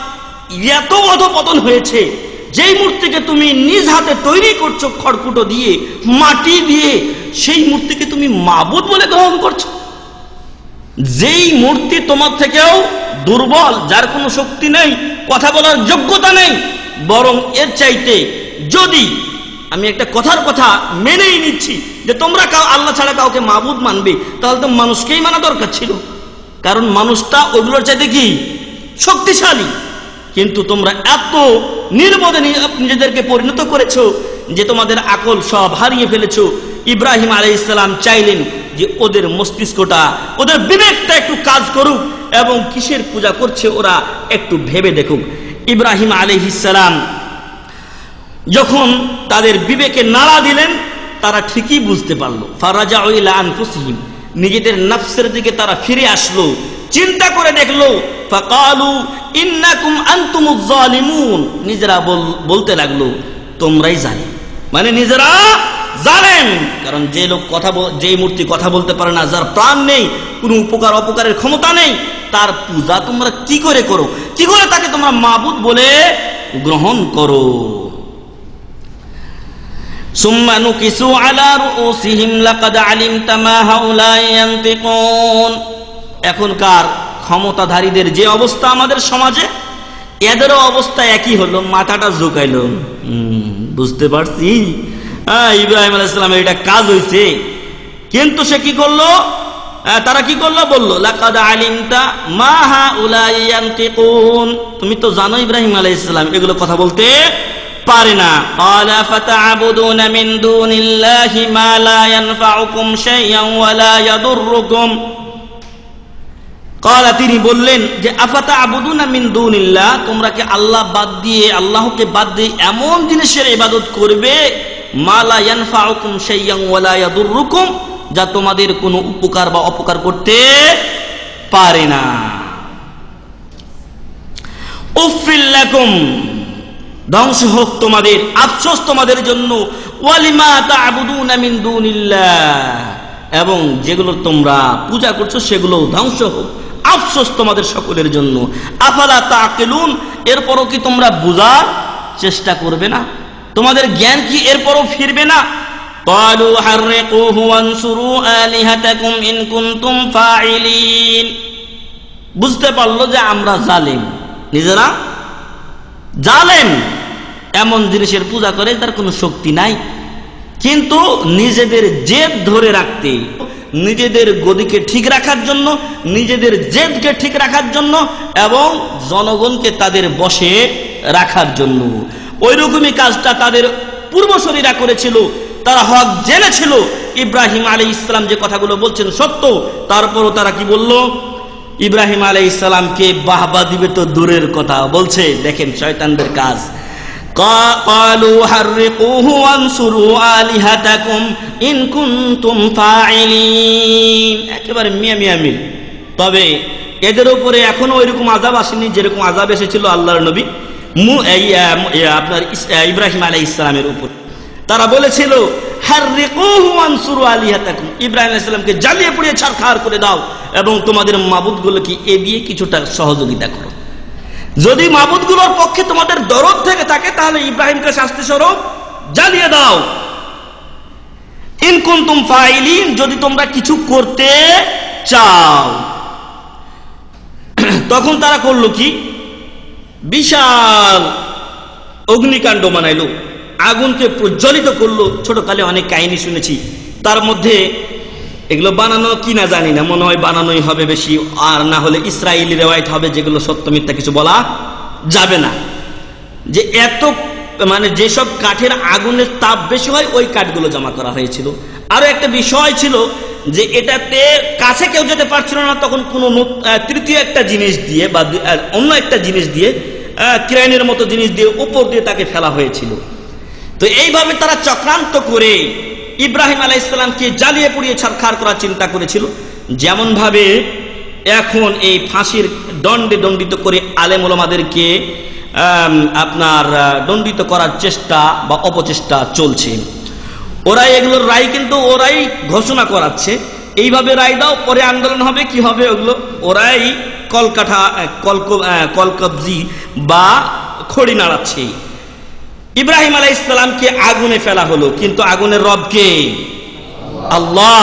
D: এত অধপতন হয়েছে, যেই মূর্তিকে তুমি নিজ হাতে তৈরি করছো খড়কুটো দিয়ে, মাটি দিয়ে, সেই মূর্তিকে তুমি মাবুদ বলে গ্রহণ করছো। যেই মূর্তি তোমার থেকেও দুর্বল, যার কোনো শক্তি নেই, কথা বলার যোগ্যতা নেই, বরং এর চাইতে যদি আমি একটা কথার কথা মেনেই নিচ্ছি যে তোমরা কাউ আল্লাহ ছাড়া কাউকে মাবুদ মানবে, তাহলে তো মানুষকেই মানা দরকার ছিল, কারণ মানুষটা ওইগুলোর চাইতে কি শক্তিশালী। কিন্তু তোমরা এত নির্বোধে নিজেদেরকে পরিণত করেছো যে তোমাদের আকল সব হারিয়ে ফেলেছো। ইব্রাহিম আলাইহিস সালাম চাইলেন যে ওদের মস্তিষ্কটা, ওদের বিবেকটা একটু কাজ করুক এবং কিসের পূজা করছে ওরা একটু ভেবে দেখুক। ইব্রাহিম আলাইহিস সালাম যখন তাদের বিবেকে নাড়া দিলেন, তারা ঠিকই বুঝতে পারলো। ফারাজাউ ইলা আনফুসিহিম, নিজেদের নফসের দিকে তারা ফিরে আসলো, চিন্তা করে দেখলো। ফাকালু ইন্নাকুম আনতুমুজ জালিমুন, নিজেরা বলতে লাগলো তোমরাই জালিম, মানে নিজেরা জালেম। কারণ যে লোক কথা, যে মূর্তি কথা বলতে পারে না, যার প্রাণ নেই, কোনো উপকার অপকারের ক্ষমতা নেই, তার পূজা তোমরা কি করে করো, কি করে তাকে তোমরা মাবুদ বলে গ্রহণ করো। সুম্মা নুকিসু আলা রুউসিহিম লাকাদ আলিমতা মা হাউলাই ইয়ানতিকুন। এখনকার ক্ষমতাধারীদের যে অবস্থা আমাদের সমাজে, এদেরও অবস্থা একই হলো, মাথাটা ঝুঁকাইলো, বুঝতে পারছি হ্যাঁ ইব্রাহিম আলাইহিস সালামের এটা কাজ হয়েছে। কিন্তু সে কি করলো, তারা কি করলো, বললো লাকাদ আলিমতা মা হাউলাই ইয়ানতিকুন, তুমি তো জানো ইব্রাহিম আলাইহিস সালাম এগুলো কথা বলতে পারে না। ক্বালা ফাতা'বুদুনা মিন দুনিল্লাহি মা লা ইয়ানফাউকুম শাইআন ওয়া লা ইয়াদুররুকুম। ক্বালা, তিনি বললেন যে আফাতা'বুদুনা মিন দুনিল্লাহ, তোমরা কি আল্লাহ বাদ দিয়ে, আল্লাহকে বাদ দিয়ে এমন জিনিসের ইবাদত করবে, মা লা ইয়ানফাউকুম শাইআন ওয়া লা ইয়াদুররুকুম, যা তোমাদের কোনো উপকার বা অপকার করতে পারে না। উফিল লাকুম, ধ্বংস হোক তোমাদের, আফসোস তোমাদের জন্য। ওয়ালিমা তা'বুদুনা মিন দুনিল্লাহ, এবং যেগুলো তোমরা পূজা করছো সেগুলো ধ্বংস হোক, আফসোস তোমাদের সকলের জন্য। আফালা তাকিলুন, এরপরও কি তোমরা বুঝার চেষ্টা করবে না? তোমাদের জ্ঞান কি এরপরও ফিরবে না? ক্বালু হাররিকুহু ওয়ানসুরু আলিহাতাকুম ইন কুনতুম ফাইলিন। বুঝতে পারলো যে আমরা জালেম, নিজেরা জালেম, এমন জিনিসের পূজা করে তার কোনো শক্তি নাই। কিন্তু নিজেদের জেদ ধরে রাখতে, নিজেদের গদিকে ঠিক রাখার জন্য, নিজেদের জেদকে ঠিক রাখার জন্য এবং জনগণকে তাদের বশে রাখার জন্য, ওই রকমই কাজটা তাদের পূর্বসূরীরা করেছিল। তারা হক জেনেছিল ইব্রাহিম আলাইহিস সালাম যে কথাগুলো বলছেন সত্য, তারপরও তারা কি বলল, ইব্রাহিম আলাইহিস সালামকে বাহবা দিবে তো দূরের কথা, বলছে দেখেন শয়তানদের কাজ। ক্বালু হাররিকুহু ওয়ানসুরু আলিহাতাকুম ইন কুনতুম ফাইলিন, একেবারে মিয়া মিয়া মিল। তবে এদের উপরে এখনো ওইরকম আযাব আসেনি যেরকম আযাব এসেছিল আল্লাহর নবী আপনার ইব্রাহিম আলাইহিস সালামের উপর। তারা বলেছিল হাররিকুহু ওয়ানসুরু আলিহাতাকুম, ইব্রাহিম আলাইহিস সালামকে জ্বালিয়ে পুড়িয়ে ছারখার করে দাও এবং তোমাদের মাবুদগুলোকে এ দিয়ে কিছুটা সহযোগিতা করো। যদি মাবুদগুলোর পক্ষে তোমাদের দরদ থেকে থাকে তাহলে ইব্রাহিমকে শাস্তি স্বরূপ জ্বালিয়ে দাও। ইন কুনতুম ফাইলিন, যদি তোমরা কিছু করতে চাও। তখন তারা করলো কি, বিশাল অগ্নিকাণ্ড বানাইলো, আগুনকে প্রজ্বলিত করলো। ছোটকালে অনেক কাহিনী শুনেছি, তার মধ্যে এগুলো বানানো কি না জানি না, মনে হয় বানানোই হবে বেশি, আর না হলে ইসরায়েলি রেওয়ায়েত হবে, যেগুলো সত্য মিথ্যা কিছু বলা যাবে না। যে এত মানে যেসব কাঠের আগুনের তাপ বেশি হয় ওই কাঠগুলো জমা করা হয়েছিল। আরো একটা বিষয় ছিল যে এটাতে কাছে কেউ যেতে পারছিল না, তখন কোনো তৃতীয় একটা জিনিস দিয়ে বা অন্য একটা জিনিস দিয়ে, ক্রেনের মতো জিনিস দিয়ে উপর দিয়ে তাকে ফেলা হয়েছিল। তো এইভাবে তারা চক্রান্ত করে ইব্রাহিম আলাইহিস সালামকে জ্বালিয়ে পুড়িয়ে ছারখার করার চিন্তা করেছিল। যেমন ভাবে এখন এই ফাঁসির দণ্ডে দণ্ডিত করে আলেম ওলামাদেরকে আপনার দণ্ডিত করার চেষ্টা বা অপচেষ্টা চলছে। ওরাই এগুলোর রায় কিন্তু ওরাই ঘোষণা করাচ্ছে, এইভাবে রায় দাও, পরে আন্দোলন হবে, কি হবে ওগুলো ওরাই কলকাঠা কলকবজি বা খড়ি নাড়াচ্ছে। ইব্রাহিম আলাইহিস সালামকে আগুনে ফেলা হলো, কিন্তু আগুনের রব কে? আল্লাহ।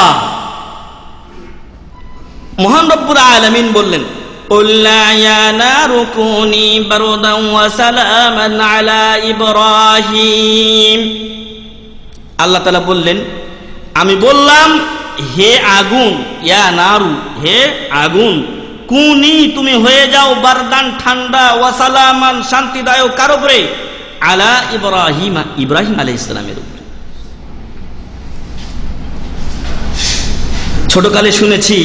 D: মহান রব্বুল আলামিন বললেন, কুল্লা ইয়া নারু কুনি বারদান ওয়া সালামান আলা ইব্রাহিম। আল্লাহ তাআলা বললেন, আমি বললাম হে আগুন, ইয়া নারু, হে আগুন, কুনি, তুমি হয়ে যাও, বারদান, ঠান্ডা, ওয়া সালামান, শান্তিদায়ক, কার উপরে? আলা ইব্রাহিম, ইব্রাহিম আলাইহিস সালামের উপরে। ছোটকালে শুনেছি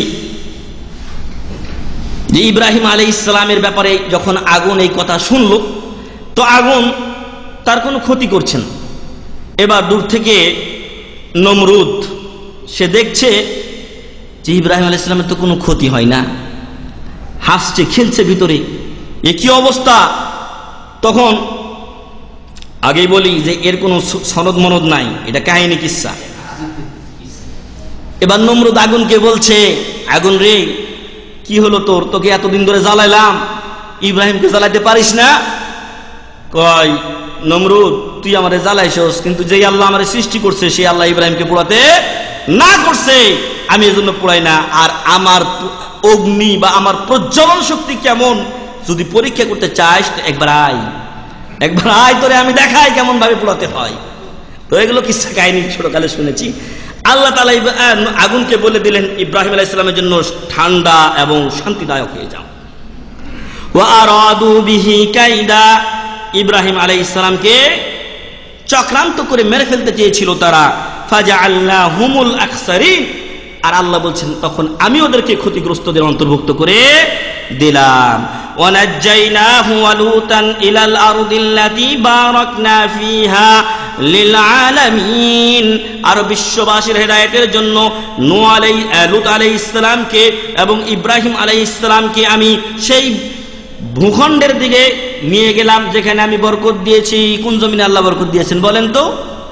D: যে ইব্রাহিম আলাইহিস সালামের ব্যাপারে যখন আগুন এই কথা শুনল, তো আগুন তার কোনো ক্ষতি করছে না। এবার দূর থেকে নমরুদ সে দেখছে যে ইব্রাহিম আলাইহিস সালামের তো কোনো ক্ষতি হয় না, হাসছে, খেলছে ভিতরে, এ কি অবস্থা? তখন আগেই বলি যে এর কোনো সনদ মনদ নাই, এটা কাহিনী কিসসা। এবার নমরুদ আগুনকে বলছে, আগুন রে, কি হলো তোর? তোকে এতদিন ধরে জ্বালাইলাম, ইব্রাহিমকে জ্বালাইতে পারিস না? কয়, নমরুদ, তুই আমারে জ্বালাইছস, কিন্তু যেই আল্লাহ আমারে সৃষ্টি করছে সেই আল্লাহ ইব্রাহিমকে পোড়াতে না করছে, আমি এজন্য পোড়াই না। আর আমার অগ্নি বা আমার প্রজ্বলন শক্তি কেমন, যদি পরীক্ষা করতে চাস তো একবার আয়, একবার আয়, তোরে আমি দেখাই কেমন ভাবে পোড়াতে হয়। তো এগুলো কিসসা কাহিনী ছোটকালে শুনেছি। আল্লাহ তাআলা আগুনকে বলে দিলেন, ইব্রাহিম আলাইহিস সালামের জন্য ঠান্ডা এবং শান্তিদায়ক হয়ে যাও। ওয়া আরাদু বিহি কাইদা, ইব্রাহিম আলাইহিস সালামকে চক্রান্ত করে মেরে ফেলতে চেয়েছিল তারা। ফাজআলনাহুমুল আখসারিন, আর আল্লাহ বলছেন তখন আমি ওদেরকে ক্ষতিগ্রস্তদের অন্তর্ভুক্ত করে দিলাম। ওয়ানাজ্জাইনাহু ওয়া লুতান ইলাল আরদিল্লাতী বারাকনা ফিহা লিল আলামিন, আর বিশ্ববাসীর হেদায়েতের জন্য নূহ আলাইহিস লূত আলাইহিস সালামকে এবং ইব্রাহিম আলাইহিস সালামকে আমি সেই ভূখণ্ডের দিকে নিয়ে গেলাম যেখানে আমি বরকত দিয়েছি। কোন জমিনে আল্লাহ বরকত দিয়েছেন বলেন তো?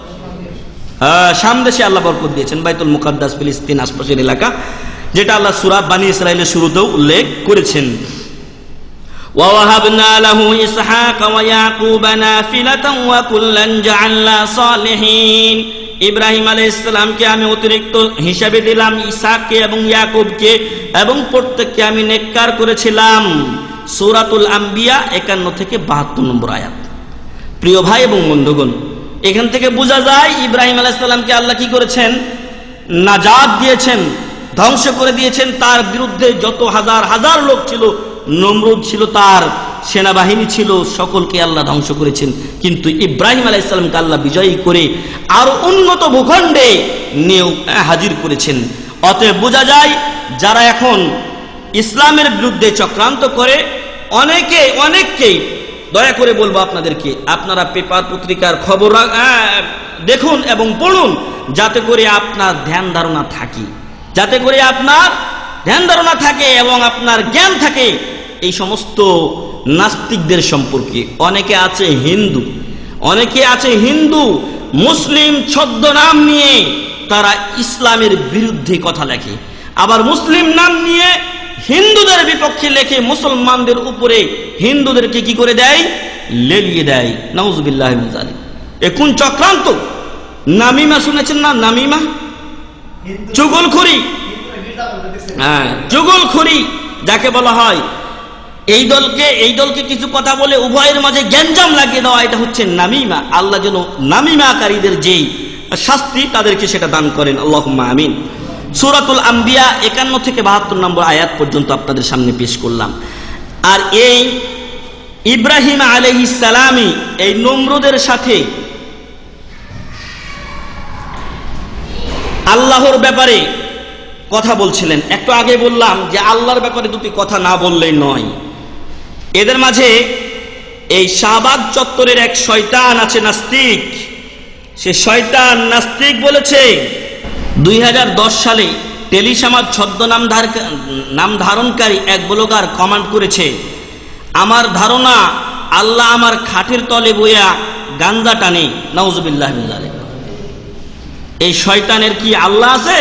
D: হ্যাঁ, শাম দেশে আল্লাহ বরকত দিয়েছেন, বাইতুল মুকাদ্দাস, ফিলিস্তিন আশপাশের এলাকা, যেটা আল্লাহ সূরা বানী ইসরাঈলের শুরুতেও উল্লেখ করেছেন। ওয়া ওয়াহাবনা লাহু ইসহাক ওয়া ইয়াকুব নাফিলাতান ওয়া কুল্লান জাআলনা সালিহিন, ইব্রাহিম আলাইহিস সালামকে আমি অতিরিক্ত হিসাবে দিলাম ইসহাককে এবং ইয়াকুবকে, এবং প্রত্যেককে আমি নেককার করেছিলাম। সূরাতুল আম্বিয়া একান্ন থেকে বাহাত্তর নম্বর আয়াত। প্রিয় ভাই এবং বন্ধুগণ, এখান থেকে বোঝা যায় ইব্রাহিম আলাইহিস সালামকে আল্লাহ কি করেছেন? নাজাত দিয়েছেন, ধ্বংস করে দিয়েছেন। তার বিরুদ্ধে যত হাজার হাজার লোক ছিল, নমরুদ ছিল, তার সেনাবাহিনী ছিল, সকলকে আল্লাহ ধ্বংস করেছেন। কিন্তু ইব্রাহিম আলাইহিস সালামকে আল্লাহ বিজয়ী করে আরো উন্নত ভূখণ্ডে নিয়ে হাজির করেছেন। অতএব বোঝা যায় যারা এখন ইসলামের বিরুদ্ধে চক্রান্ত করে, অনেকে অনেককেই দয়া করে বলবো আপনাদেরকে, আপনারা পেপার পত্রিকার খবর দেখুন এবং পড়ুন, যাতে করে আপনার ধ্যান ধারণা থাকে, যাতে করে আপনার ধ্যান ধারণা থাকে এবং আপনার জ্ঞান থাকে এই সমস্ত নাস্তিকদের সম্পর্কে। অনেকে আছে হিন্দু, অনেকে আছে হিন্দু মুসলিম ছদ্মনাম নিয়ে তারা ইসলামের বিরুদ্ধে কথা লেখে, আবার মুসলিম নাম নিয়ে হিন্দুদের বিপক্ষে লেখে, মুসলমানদের উপরে হিন্দুদেরকে কি করে দেয়? লেলিয়ে দেয়। নাউজুবিল্লাহি মিন যালিক। এ কোন চক্রান্ত? নামিমা শুনেছেন না? নামিমা, চুগলখড়ি। হ্যাঁ, চুগলখড়ি যাকে বলা হয়। এই দলকে এই দলকে কিছু কথা বলে উভয়ের মাঝে গ্যাঞ্জাম লাগিয়ে দেওয়া, এটা হচ্ছে নামিমা। আল্লাহ যেন নামিমাকারীদের যেই শাস্তি তাদেরকে সেটা দান করেন, আল্লাহুম্মা আমিন। সূরাতুল আম্বিয়া একান্ন থেকে বাহাত্তর নম্বর আয়াত পর্যন্ত আপনাদের সামনে পেশ করলাম। আর এই ইব্রাহিম আলাইহিস সালামই এই নমরুদের সাথে আল্লাহর ব্যাপারে কথা বলছিলেন। একটু আগে বললাম যে আল্লাহর ব্যাপারে দুটি কথা না বললেই নয়। এদের মাঝে এই শাহবাগ চত্বরের এক শয়তান আছে, নাস্তিক। সে শয়তান নাস্তিক বলেছে দুই হাজার দশ সালে টেলিসমাজ ছদ্মনাম নাম ধারণকারী এক ব্লগার কমেন্ট করেছে, আমার ধারণা আল্লাহ আমার খাটের তলে বইয়া গাঞ্জা টানে। নাউজুবিল্লাহি মিন যালিক। এই শয়তানের কি আল্লাহ আছে?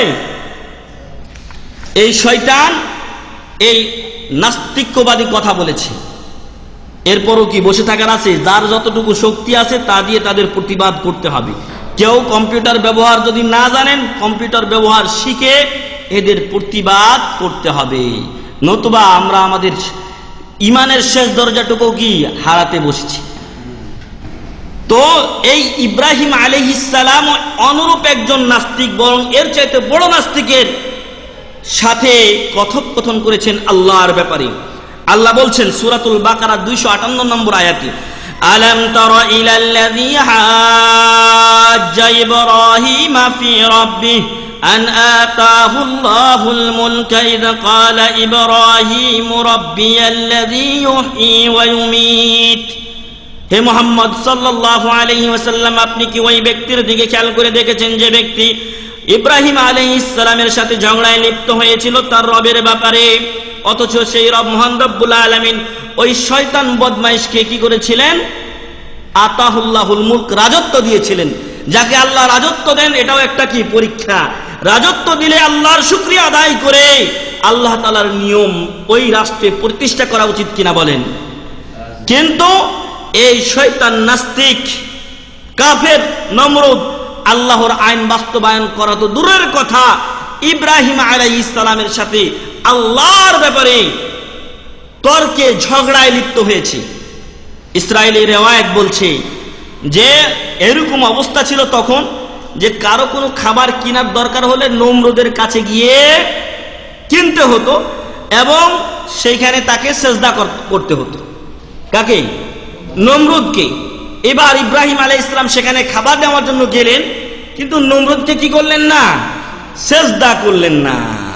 D: এই শয়তান এই নাস্তিক্যবাদী কথা বলেছে। এরপরও কি বসে থাকার আছে? যার যতটুকু শক্তি আছে তা দিয়ে তাদের প্রতিবাদ করতে হবে। কেউ কম্পিউটার ব্যবহার যদি না জানেন, কম্পিউটার ব্যবহার শিখে এদের প্রতিবাদ করতে হবে, নতুবা আমরা আমাদের ইমানের শেষ দরজাটুকু কি হারাতে বসেছি। তো এই ইব্রাহিম আলাইহিস সালাম অনুরূপ একজন নাস্তিক, বরং এর চাইতে বড় নাস্তিকের সাথে কথোপকথন করেছেন আল্লাহর ব্যাপারে। আল্লাহ বলছেন সূরাতুল বাকারা দুইশো আটান্ন নম্বর আয়াতে, আলাম তারা ইলাল্লাযী হাজ্জা ইব্রাহিমা ফি রাব্বিহি আন আতাহুল্লাহুল মুলকা ইয ক্বালা ইব্রাহিমু রাব্বিয়াল্লাযী ইউহয়ী ওয়া ইউমীত। হে মুহাম্মদ সাল্লাল্লাহু আলাইহি ওয়াসাল্লাম, আপনি কি ওই ব্যক্তির দিকে খেয়াল করে দেখেছেন যে ব্যক্তি ইব্রাহিম আলাইহিস সালামের সাথে ঝগড়ায় লিপ্ত হয়েছিল তার রবের ব্যাপারে, অথচ সেই রব মহান রব্বুল আলামিন ওই শয়তান বদমাইশকে কি করেছিলেন? আতাহুল্লাহুল মুলক, রাজত্ব দিয়েছিলেন। যাকে আল্লাহ রাজত্ব দেন এটাও একটা কি পরীক্ষা। রাজত্ব দিলে আল্লাহর শুকরিয়া আদায় করে আল্লাহ তাআলার নিয়ম ওই রাষ্ট্রে প্রতিষ্ঠা করা উচিত কিনা বলেন। কিন্তু এই শয়তান নাস্তিক কাফের নমরুদ আল্লাহর আইন বাস্তবায়ন করা তো দূরের কথা, ইব্রাহিম আলাইহিস সালামের সাথে আল্লাহর ব্যাপারে তর্কে ঝগড়ায় লিপ্ত হয়েছে। ইসরায়েলি রিওয়ায়াত বলছে যে এরকম অবস্থা ছিল তখন যে কারো কোনো খাবার কেনার দরকার হলে নমরুদের কাছে গিয়ে কিনতে হতো এবং সেইখানে তাকে সেজদা করতে হতো। কাকে? নমরুদকে। এবার ইব্রাহিম আলাইহিস সালাম সেখানে খাবার দেওয়ার জন্য গেলেন, কিন্তু নমরুদকে কি করলেন না? সেজদা করলেন না।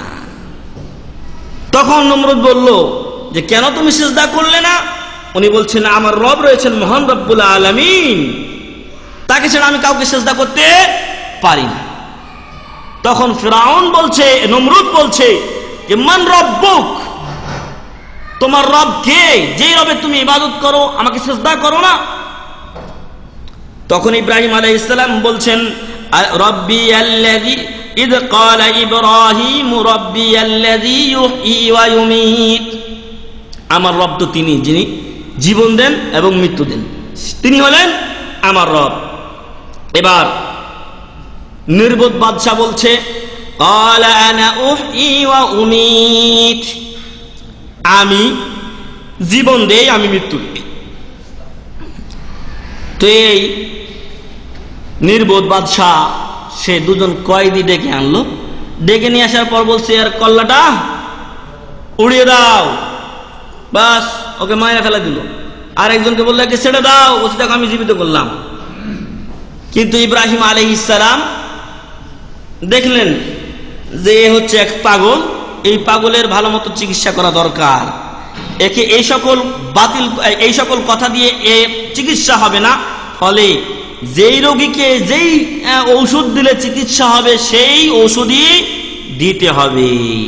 D: তখন নমরুদ বলল যে কেন তুমি সিজদা করলে না? উনি বলছেন আমার রব রয়েছেন মহান রব্বুল আলামিন, তাকে ছাড়া আমি কাউকে সিজদা করতে পারি না। তখন ফিরাউন বলছে, নমরুদ বলছে যে মান রব্বুক, তোমার রব কে? যেই রবে তুমি ইবাদত করো আমাকে সিজদা করো না। তখন ইব্রাহিম আলাইহিস সালাম বলছেন রব্বি আল্লাযী ইয ক্বালা ইব্রাহিম রব্বি আল্লাযী ইউহয়ী ওয়া ইউমীত, আমার রব তো তিনি যিনি জীবন দেন এবং মৃত্যু দেন, তিনি হলেন আমার রব। এবার নির্বোধ বাদশা বলছে ক্বালা আনা উহয়ী ওয়া উমীত, আমি জীবন দেই আমি মৃত্যু দেই। তো এই নির্বোধ বাদশা সে দুজন কয়েদি ডেকে আনলো, ডেকে নিয়ে আসার পর বলছে আর কল্লাটা উড়িয়ে দাও, বাস ওকে মায়েরা ফেলা দিল। আর একজনকে বললো একে ছেড়ে দাও, বলছে দেখো আমি জীবিত করলাম। কিন্তু ইব্রাহিম আলাইহিস সালাম দেখলেন যে এ হচ্ছে এক পাগল, এই পাগলের ভালো মতো চিকিৎসা করা দরকার, একে এই সকল বাতিল এই সকল কথা দিয়ে এ চিকিৎসা হবে না, ফলে যেই রোগীকে যেই ঔষধ দিলে চিকিৎসা হবে সেই ঔষধই দিতে হবে।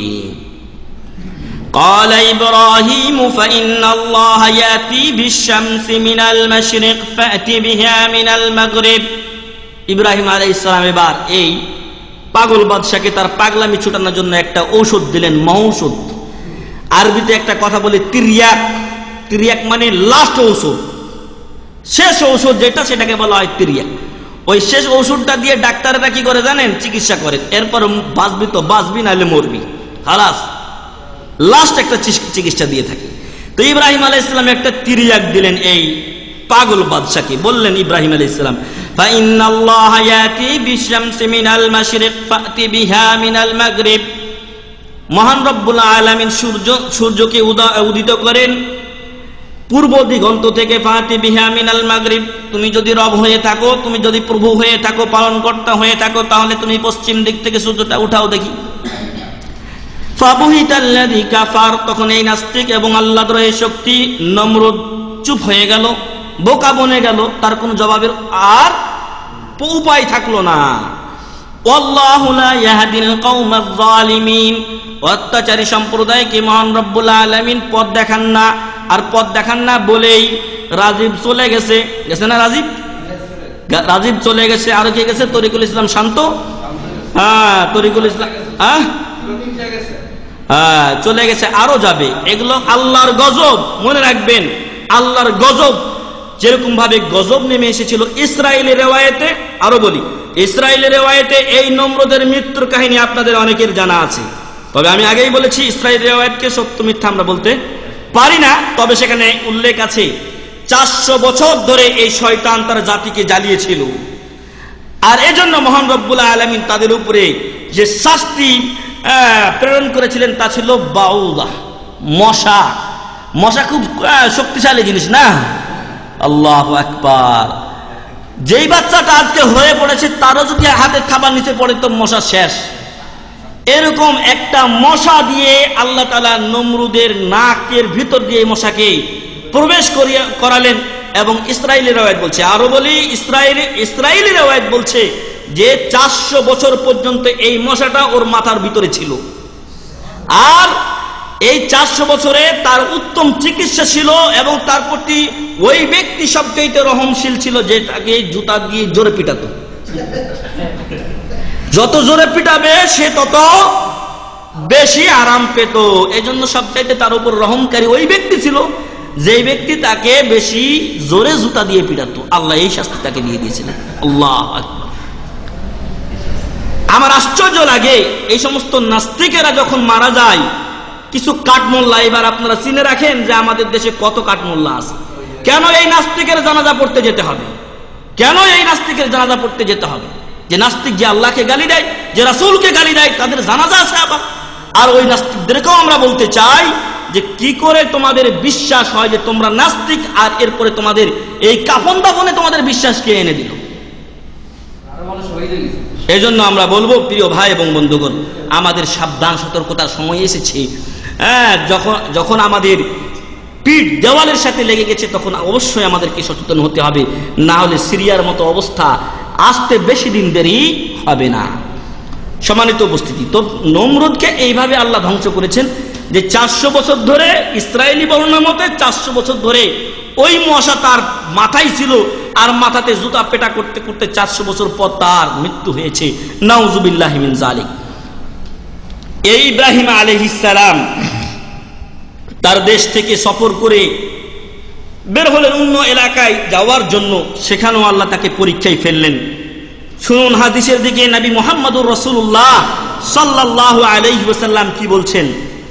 D: قال إبراهيم فإن الله يأتي بالشمس من المشرق فأت بها من المغرب। ইব্রাহিম আলাইহিস সালাম এবার এই পাগল বাদশাকে তার পাগলামি ছুটানোর জন্য একটা ঔষধ দিলেন, মহৌষধ। আরবিতে একটা কথা বলে তিরিয়াক, তিরিয়াক মানে লাস্ট ঔষধ, শেষ ঔষধ যেটা সেটাকে বলা হয় তিরিয়াক। ওই শেষ ঔষধটা দিয়ে ডাক্তাররা কি করে জানেন? চিকিৎসা করে। এরপর বাঁচবি তো বাঁচবি, নাহলে মরবি, খালাস, লাস্ট একটা চিকিৎসা দিয়ে থাকে। তো ইব্রাহিম আলাইহিস সালাম একটা তিরিয়াক দিলেন এই পাগল বাদশাকে, বললেন ইব্রাহিম আলাইহিস সালাম ফাইন্নাল্লাহা ইয়াতি বিশ-শামসি মিনাল মাশরিক ফাতি বিহা মিনাল মাগরিব, মহান রব্বুল আলামিন সূর্য সূর্যকে উদিত করেন পূর্ব দিগন্ত থেকে, ফাতি বিহা মিনাল মাগরিব, তুমি যদি রব হয়ে থাকো, তুমি যদি প্রভু হয়ে থাকো, পালনকর্তা হয়ে থাকো, তাহলে তুমি পশ্চিম দিক থেকে সূর্যটা উঠাও দেখি। ফাবুহিতাল্লাযী কাফার, তখন এই নাস্তিক এবং আল্লাহদ্রোহী শক্তি নমরুদ চুপ হয়ে গেল, বোকা বনে গেল, তার কোনো জবাবের আর উপায় থাকলো না। ওয়াল্লাহু লা ইয়াহদিল কওমাজ যালিমিন, অত্যাচারী সম্প্রদায়কে মহান রব্বুল আলামিন পথ দেখান না। আর পথ দেখান না বলেই রাজীব চলে গেছে, গেছে না রাজীব? রাজীব চলে গেছে। আর কে গেছে? তরিকুল ইসলাম শান্ত, হ্যাঁ তরিকুল ইসলাম হ্যাঁ হ্যাঁ চলে গেছে, আরো যাবে। এগুলো আল্লাহর গজব, মনে রাখবেন। আল্লাহর গজব, যেরকম ভাবে গজব নেমে এসেছিল ইসরায়েলের রেওয়ায়েতে। আরো বলি, ইসরায়েলের রেওয়ায়েতে এই নমরুদের মৃত্যুর কাহিনী আপনাদের অনেকের জানা আছে। তবে আমি আগেই বলেছি ইসরায়েলের রেওয়ায়েতকে সত্য মিথ্যা আমরা বলতে পারি না। তবে সেখানে উল্লেখ আছে চারশো বছর ধরে এই শয়তান তার জাতিকে জ্বালিয়েছিল। আর এজন্য মহান রব্বুল আলামিন তাদের উপরে যে শাস্তি প্রেরণ করেছিলেন তা ছিল বাউদা, মশা। মশা খুব শক্তিশালী জিনিস না? আল্লাহু আকবার। যেই বাচ্চাটা আজকে হয়ে পড়েছে তারও যদি হাতের খাবার নিচে পড়ে তো মশা শেষ। এরকম একটা মশা দিয়ে আল্লাহ তাআলা নমরুদের নাকের ভিতর দিয়ে মশাকে প্রবেশ করিয়ে করালেন। এবং ইসরায়েলের রওয়ায়াত বলছে, আরো বলি ইসরায়েল ইসরায়েলের রওয়ায়াত বলছে যে চারশো বছর পর্যন্ত এই মশাটা ওর মাথার ভিতরে ছিল। আর এই চারশো বছরে তার উত্তম চিকিৎসা ছিল এবং তার প্রতি ওই ব্যক্তি সবচেয়ে রহমশীল ছিল যে তাকে জুতা দিয়ে জোরে পিটাতো। যত জোরে পিটাবে সে তত বেশি আরাম পেত। এজন্য সবচাইতে তার উপর রহমকারী ওই ব্যক্তি ছিল যেই ব্যক্তি তাকে বেশি জোরে জুতা দিয়ে পিটাতো। আল্লাহ এই শাস্তি তাকে দিয়ে দিয়েছিলেন। আল্লাহ আকবার। আমার আশ্চর্য লাগে এই সমস্ত নাস্তিকেরা যখন মারা যায়, কিছু কাঠমোল্লা, এবার আপনারা চিনে রাখেন যে আমাদের দেশে কত কাঠমোল্লা আছে। কেন এই নাস্তিকের জানাজা পড়তে যেতে হবে? কেন এই নাস্তিকের জানাজা পড়তে যেতে হবে? যে নাস্তিক যে আল্লাহকে গালি দেয়, যে রাসূলকে গালি দেয়, তাদের জানাজা আছে আবার। আর ওই নাস্তিকদেরকেও আমরা বলতে চাই যে কি করে তোমাদের বিশ্বাস হয় যে তোমরা নাস্তিক, আর এরপরে তোমাদের এই কাফন দাফনে তোমাদের বিশ্বাসকে এনে দিল। এই জন্য আমরা বলবো প্রিয় ভাই এবং বন্ধুগণ, আমাদের সাবধান সতর্কতার সময় এসেছে। হ্যাঁ, যখন যখন আমাদের পিঠ দেওয়ালের সাথে লেগে গেছে তখন অবশ্যই আমাদেরকে সচেতন হতে হবে, না হলে সিরিয়ার মতো অবস্থা আসতে বেশি দিন দেরি হবে না। সম্মানিত উপস্থিতি, তো নমরুদকে এইভাবে আল্লাহ ধ্বংস করেছেন যে চারশো বছর ধরে, ইসরায়েলি বর্ণনা মতে চারশো বছর ধরে ওই মশা তার মাথায় ছিল, আর মাথাতে জুতা পেটা করতে করতে চারশো বছর পর তার মৃত্যু হয়েছে। নাউজুবিল্লাহি মিন যালিক। এই ইব্রাহিম আলাইহিস সালাম তার দেশ থেকে সফর করে বের হলেন অন্য এলাকায় যাওয়ার জন্য। সেখানেও আল্লাহ তাকে পরীক্ষায় ফেললেন। শুনুন হাদিসের দিকে, নবী মুহাম্মদুর রাসূলুল্লাহ সাল্লাল্লাহু আলাইহি ওয়াসাল্লাম কি বলছেন।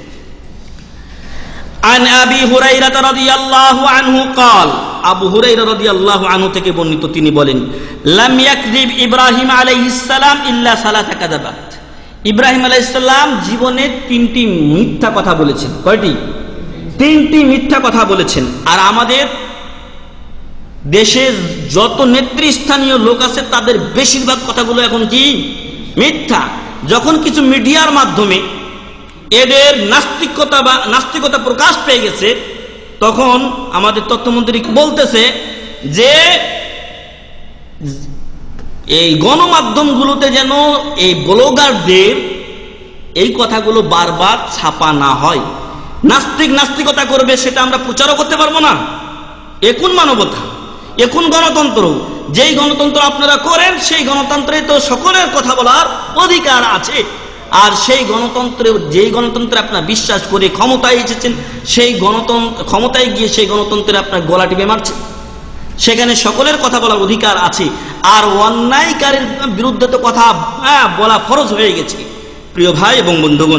D: আন আবি হুরায়রা রাদিয়াল্লাহু আনহু قال, আবু হুরায়রা রাদিয়াল্লাহু আনহু থেকে বর্ণিত, তিনি বলেন, লাম ইয়াকযিব ইব্রাহিম আলাইহিস সালাম ইল্লা সালাসা কাযাবাত। ইব্রাহিম আলাইহিস সালাম জীবনে তিনটি মিথ্যা কথা বলেছেন। কয়টি? তিনটি মিথ্যা কথা বলেছেন। আর আমাদের দেশে যত নেতৃস্থানীয় লোক আছে তাদের বেশিরভাগ কথাগুলো এখন কি মিথ্যা। যখন কিছু মিডিয়ার মাধ্যমে এদের নাস্তিকতা বা নাস্তিকতা প্রকাশ পেয়ে গেছে, তখন আমাদের তথ্যমন্ত্রী বলতেছে যে এই গণমাধ্যমগুলোতে যেন এই ব্লগারদের এই কথাগুলো বারবার ছাপা না হয়। নাস্তিক নাস্তিকতা করবে সেটা আমরা প্রচারও করতে পারবো না। এখন মানবতা, এখন গণতন্ত্র, যেই গণতন্ত্র আপনারা করেন সেই গণতন্ত্রে তো সকলের কথা বলার অধিকার আছে। আর সেই গণতন্ত্রে, যেই গণতন্ত্রে আপনারা বিশ্বাস করে ক্ষমতায় এসেছেন, সেই গণতন্ত্র ক্ষমতায় গিয়ে সেই গণতন্ত্রে আপনার গলা টিপে মারছেন। সেখানে সকলের কথা বলার অধিকার আছে। আর অন্যায়কারীর বিরুদ্ধে তো কথা বলা ফরজ হয়ে গেছে। প্রিয় ভাই এবং বন্ধুগণ,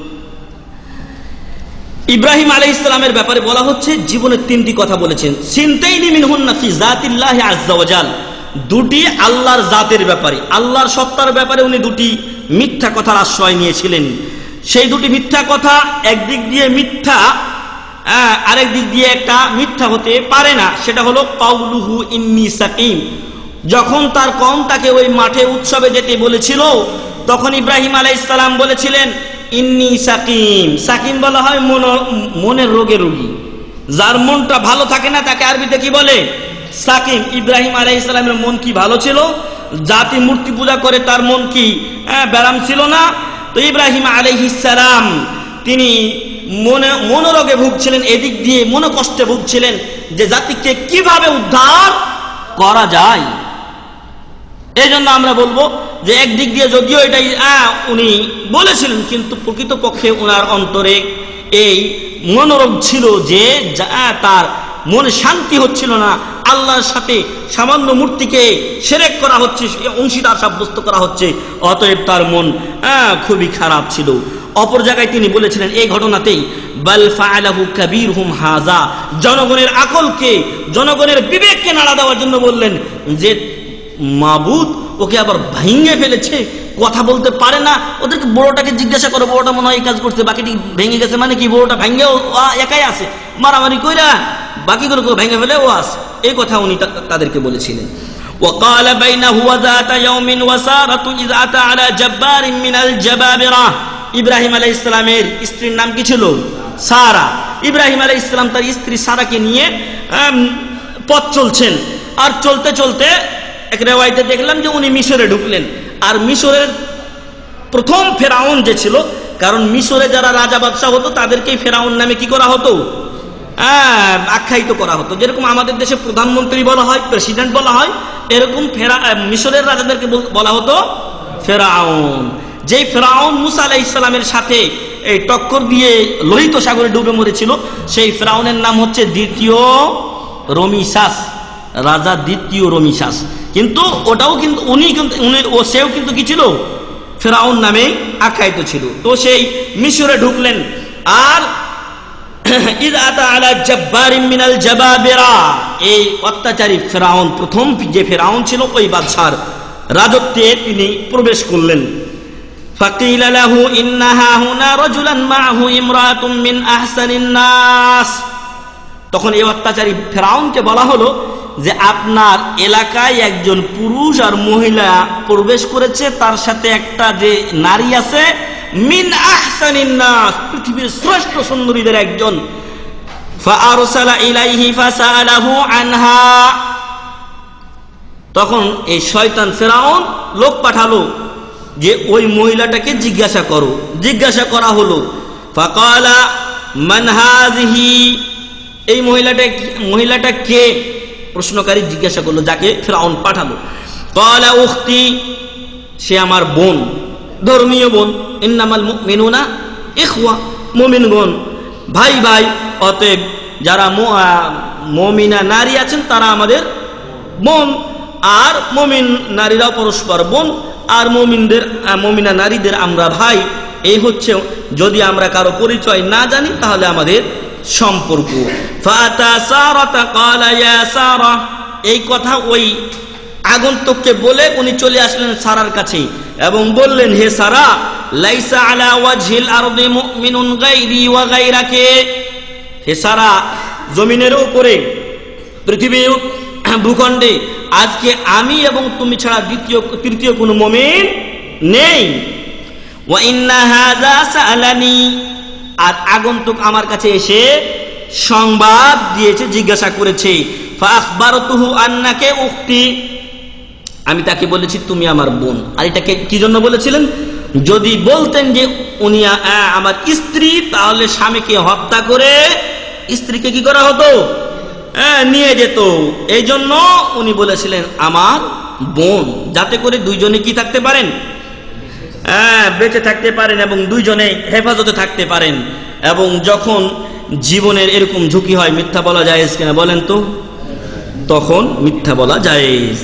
D: ইব্রাহিম আলাইহিস সালামের ব্যাপারে বলা হচ্ছে জীবনে তিনটি কথা বলেছেন। সিনতাইনি মিনহুন্না ফি যাতিল্লাহি আযজা ওয়া জাল, দুটি আল্লাহর জাতের ব্যাপারে, আল্লাহর সত্তার ব্যাপারে উনি দুটি মিথ্যা কথার আশ্রয় নিয়েছিলেন। সেই দুটি মিথ্যা কথা একদিক দিয়ে মিথ্যা, আরেক দিক দিয়ে একটা মিথ্যা হতে পারে না। সেটা হলো কাউলুহু ইন্নী সাকিম। যখন তার কওম তাকে ওই মাঠে উৎসবে যেতে বলেছিল, তখন ইব্রাহিম আলাইহিস সালাম বলেছিলেন ইন্নী সাকিম। সাকিম বলা হয় মনের রোগে রোগী, যার মনটা ভালো থাকে না তাকে আরবিতে কি বলে? সাকিম। ইব্রাহিম আলাইহিস সালামের মন কি ভালো ছিল? জাতি মূর্তি পূজা করে তার মন কি ব্যারাম ছিল না? তো ইব্রাহিম আলাইহিস সালাম তিনি মনে মনোরোগে ভুগছিলেন, এদিক দিয়ে মনোকষ্টে ভুগছিলেন যে জাতিকে কিভাবে উদ্ধার করা যায়। এই জন্য আমরা বলবো যে একদিক দিয়ে যদিও এটাই উনি বলেছিলেন, কিন্তু প্রকৃতপক্ষে ওনার অন্তরে এই মনোরোগ ছিল যে তার মনে শান্তি হচ্ছিল না, আল্লাহর সাথে সামান্য মূর্তিকে শিরক করা হচ্ছে, অংশীদার সাব্যস্ত করা হচ্ছে, অতএব তার মন খুবই খারাপ ছিল। অপর জায়গায় তিনি বলেছিলেন এই ঘটনাতেই, বাল ফাআলাহু কাবীরহুম হাযা, জনগণের আকলকে, জনগণের বিবেককে নাড়া দেওয়ার জন্য বললেন যে মাবুদ ওকে আবার ভেঙে ফেলেছে, কথা বলতে পারে না, ওদেরকে বড়টাকে জিজ্ঞাসা করো, বড়টা মনে হয় এই কাজ করছে, বাকিটি ভেঙে গেছে, মানে কি বড়টা ভেঙে একাই আছে, মারামারি কইরা বাকিগুলো ভেঙে ফেলে ও আছে, এই কথা উনি তাদেরকে বলেছিলেন। وقال بينه وذات يوم وسارة إذ أتى على جبار من الجبابرة, ইব্রাহিম আলাইহিস সালামের স্ত্রীর নাম কি ছিল? সারা। ইব্রাহিম আলাইহিস সালাম তার স্ত্রী সারাকে নিয়ে পথ চলছেন, আর চলতে চলতে এক রিওয়ায়াতে দেখলাম যে উনি মিশরে ঢুকলেন। আর মিশরের প্রথম ফেরাউন যে ছিল, কারণ মিশরে যারা রাজা বাদশাহ হতো তাদেরকেই ফেরাউন নামে কি করা হতো? আখ্যায়িত করা হতো। যেরকম আমাদের দেশে প্রধানমন্ত্রী বলা হয়, প্রেসিডেন্ট বলা হয়, এরকম ফেরা মিশরের রাজাদেরকে বলা হতো ফেরাউন। যেই ফেরাউন মুসা আলাইহিস সালামের সাথে এই টক্কর দিয়ে লোহিত সাগরে ডুবে মরেছিল, সেই ফেরাউনের নাম হচ্ছে দ্বিতীয় রমিসাস, রাজা দ্বিতীয় রমিসাস। কিন্তু ওটাও কিন্তু উনি কিন্তু উনি ও সেও কিন্তু কি ছিল? ফেরাউন নামে আখ্যায়িত ছিল। তো সেই মিশরে ঢুকলেন, আর ইয আতা আলা জাব্বারিন মিনাল জাবাবিরা, এই অত্যাচারী ফেরাউন, প্রথম যে ফেরাউন ছিল ওই বাদশার রাজত্বে তিনি প্রবেশ করলেন। ফাকিলা লাহু ইন্না হাহুনা রাজুলান মাআহু ইমরাতুম মিন আহসানিন নাস, তখন এই অত্যাচারী ফেরাউনকে বলা হলো যে আপনার এলাকায় একজন পুরুষ আর মহিলা প্রবেশ করেছে, তার সাথে একটা যে নারী আছে, মিন আহসানিন নাস, পৃথিবীর শ্রেষ্ঠ সুন্দরীদের একজন। ফাআরসালা ইলাইহি ফাসালাহু আনহা, তখন এই শয়তান ফেরাউন লোক পাঠালো যে ওই মহিলাটাকে জিজ্ঞাসা করো। জিজ্ঞাসা করা হলো, ফাকালা মান হাযিহি, এই মহিলাটা মহিলাটা কে? প্রশ্নকারী জিজ্ঞাসা করলো যাকে ফেরাউন পাঠালো। ক্বালা উখতি, সে আমার বোন, ধর্মীয় বোন। ইন্নামাল মুমিনুনা ইখওয়া, মুমিনগণ ভাই ভাই, অতএব যারা মুমিনা নারী আছেন তারা আমাদের বোন, আর মুমিন নারীরাও পরস্পর বোন, আর মুমিনদের মুমিনা নারীদের আমরা ভাই। এই হচ্ছে, যদি আমরা কারো পরিচয় না জানি তাহলে আমাদের সম্পর্ক। ফাতা সারাতা ক্বালা ইয়া সারা, এই কথা ওই আগন্তুককে বলে উনি চলে আসলেন সারার কাছে এবং বললেন, হে সারা, লাইসা আলা ওয়াজহিল আরদি মুমিনুন গায়রি ওয়া গায়রাকে, হে সারা, জমিনের উপরে পৃথিবীর ভূখণ্ডে আজকে আমি এবং তুমি ছাড়া দ্বিতীয় তৃতীয় কোনো মুমিন নেই। ওয়া ইন্না হাযা সাআলানি, আর আগন্তুক আমার কাছে এসে সংবাদ দিয়েছে, জিজ্ঞাসা করেছে। ফাআখবারতুহু আন্নাকা উখতি, আমি তাকে বলেছি তুমি আমার বোন। আর এটাকে কি জন্য বলেছিলেন? যদি বলতেন যে উনি আমার স্ত্রী, তাহলে স্বামীকে হত্যা করে স্ত্রীকে কি করা হতো? নিয়ে যেত। এই জন্য উনি বলেছিলেন আমার বোন, যাতে করে দুইজনে কি থাকতে পারেন? হ্যাঁ, বেঁচে থাকতে পারেন এবং দুইজনে হেফাজতে থাকতে পারেন। এবং যখন জীবনের এরকম ঝুঁকি হয়, মিথ্যা বলা জায়েজ কিনা বলেন তো? তখন মিথ্যা বলা জায়েজ।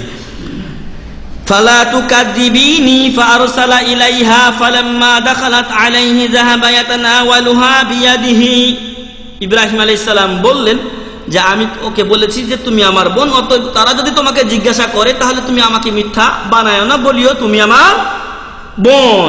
D: ফালা তুকাযিবিনি ফাআরসালা ইলাইহা ফালাম্মা দাখালাত আলাইহি যাহাবা ইয়াতানাওয়ালুহা বিয়াদিহি, ইব্রাহিম আলাইহিস সালাম বললেন যে আমি ওকে বলেছি যে তুমি আমার বোন, অতএব তারা যদি তোমাকে জিজ্ঞাসা করে তাহলে তুমি আমাকে মিথ্যা বানায়ো না, বলিও তুমি আমার বোন।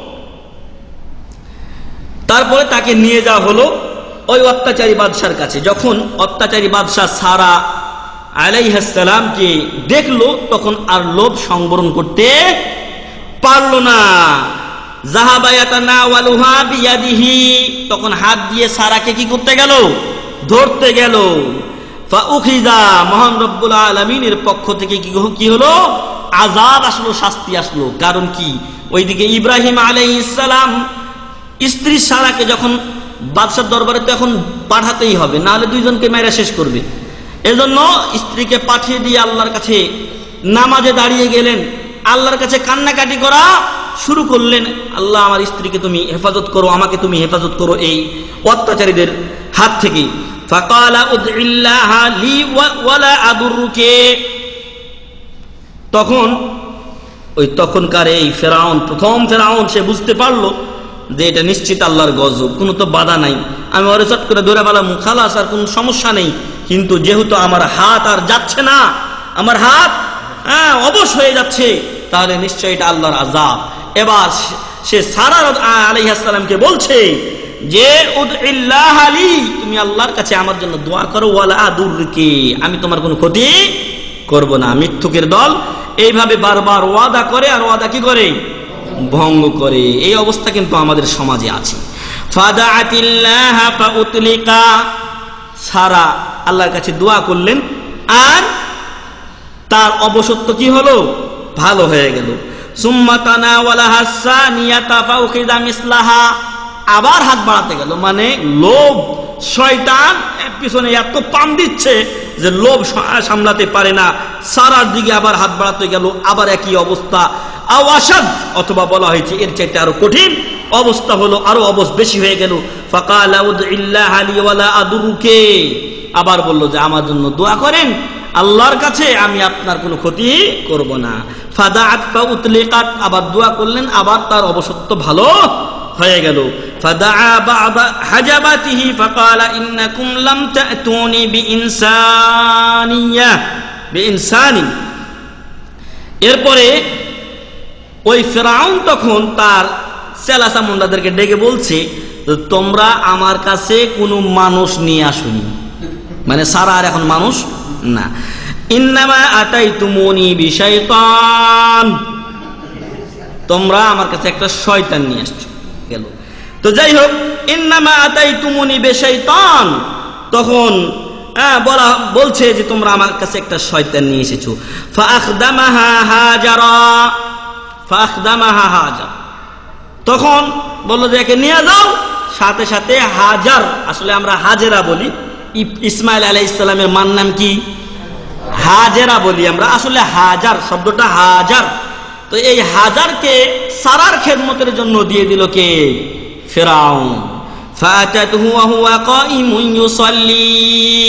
D: তারপরে তাকে নিয়ে যাওয়া হলো ওই অত্যাচারী বাদশার কাছে। যখন অত্যাচারী বাদশাহ সারা আলাইহিস সালামকে দেখলো, তখন আর লোভ সংবরণ করতে পারলো না। যাহাবা ইয়াতানাওয়ালুহা বিয়াদিহি, তখন হাত দিয়ে সারাকে কি করতে গেল? ধরতে গেল। ফাউখিযা, মহান রব্বুল আলামিনের পক্ষ থেকে কি হলো? আযাব আসলো, শাস্তি আসলো। কারণ কি? ওইদিকে ইব্রাহিম আলাইহিস সালাম স্ত্রী সারাকে যখন বাদশার দরবারে তো এখন পাঠাতেই হবে, না হলে দুইজনকে মেরে শেষ করবে। এজন্য স্ত্রীকে পাঠিয়ে দিয়ে আল্লাহর কাছে নামাজে দাঁড়িয়ে গেলেন, আল্লাহর কাছে কান্নাকাটি করা শুরু করলেন, আল্লাহ আমার স্ত্রীকে তুমি হেফাজত করো, আমাকে তুমি হেফাজত করো এই অত্যাচারীদের হাত থেকে। ফাকালা উদইল্লাহা লি ওয়ালা আদুরুকে। তখন ওই তখনকার এই ফেরাউন, প্রথম ফেরাউন, সে বুঝতে পারলো যে এটা নিশ্চিত আল্লাহর গজব, কোনো তো বাধা নাই, আমি ওরে চট করে ধরে বললাম খালাস, আর কোনো সমস্যা নেই। কিন্তু যেহেতু আমার হাত আর যাচ্ছে না, আমার হাত হ্যাঁ অবশ হয়ে যাচ্ছে, তাহলে নিশ্চয়ই এটা আল্লাহর আযাব। এবার সে সারা আলাইহিস সালামকে বলছে যে উদইল্লাহ লি, তুমি আল্লাহর কাছে আমার জন্য দোয়া করো, ওয়ালা আদুরকে, আমি তোমার কোনো ক্ষতি করব না। মিথ্যুকের দল এইভাবে বারবার ওয়াদা করে, আর ওয়াদা কি করে? ভঙ্গ করে। এই অবস্থা কিন্তু আমাদের সমাজে আছে। ফাদাআতিল্লাহ ফাউতলিকা, সারা আল্লাহর কাছে দোয়া করলেন, আর তার অবসত্ব কি হলো? ভালো হয়ে গেল। সুম্মা তানাওয়ালাহা সানিয়াতা ফাউখিযা মিসলাহা, আবার হাত বাড়াতে গেল, মানে লোভ, শয়তান পিছনে এত পাম দিচ্ছে যে লোভ সামলাতে পারে না, সারার দিকে আবার হাত বাড়াতে গেল, আবার একই অবস্থা। আওয়াসাদ, অথবা বলা হয়েছে এর চাইতে আরো কঠিন অবস্থা হলো, আরো অবশ বেশি হয়ে গেল। ফাকালা উদইল্লাহ লি ওয়ালা আদুরুকে, আবার বললো যে আমার জন্য দোয়া করেন আল্লাহর কাছে, আমি আপনার কোনো ক্ষতি করব না। ফাদাআত ফাউতলিকাত, আবার দোয়া করলেন, আবার তার অবসত্ব ভালো হয়ে গেল। ফাদাআ বা'দা হাজাবাতিহি ফাকালা ইন্নাকুম লাম তা'তুনি বিইনসানিয়া বিইনসানি। এরপরে ওই ফেরাউন তখন তার চেলা চামুন্ডাদেরকে ডেকে বলছে, তোমরা আমার কাছে কোনো মানুষ নিয়ে আসুনি, মানে সারা আর এখন মানুষ না। ইন্নামা আতাইতুমুনি বিশাইতান, তোমরা আমার কাছে একটা শয়তান নিয়ে আসছো। গেল তো, যাই হোক, ইন্নামা আতাইতুমুনি বিশাইতান, তখন বলা বলছে যে তোমরা আমার কাছে একটা শয়তান নিয়ে এসেছো। ফাআখদামাহা হাজারা ফাআখদামাহা হাজার, তখন বললো যে একে নিয়ে যাও। সাথে সাথে হাজার, আসলে আমরা হাজেরা বলি, ইসমাইল আলাইহিস সালামের মার নাম কি? হাজেরা বলি আমরা, আসলে হাজার শব্দটা হাজার। তো এই হাজারকে সারার খেদমতের জন্য দিয়ে দিল কে? ফিরআউন। ফাতাতুহু ওয়া হুয়া কাঈমুন ইউসাল্লি,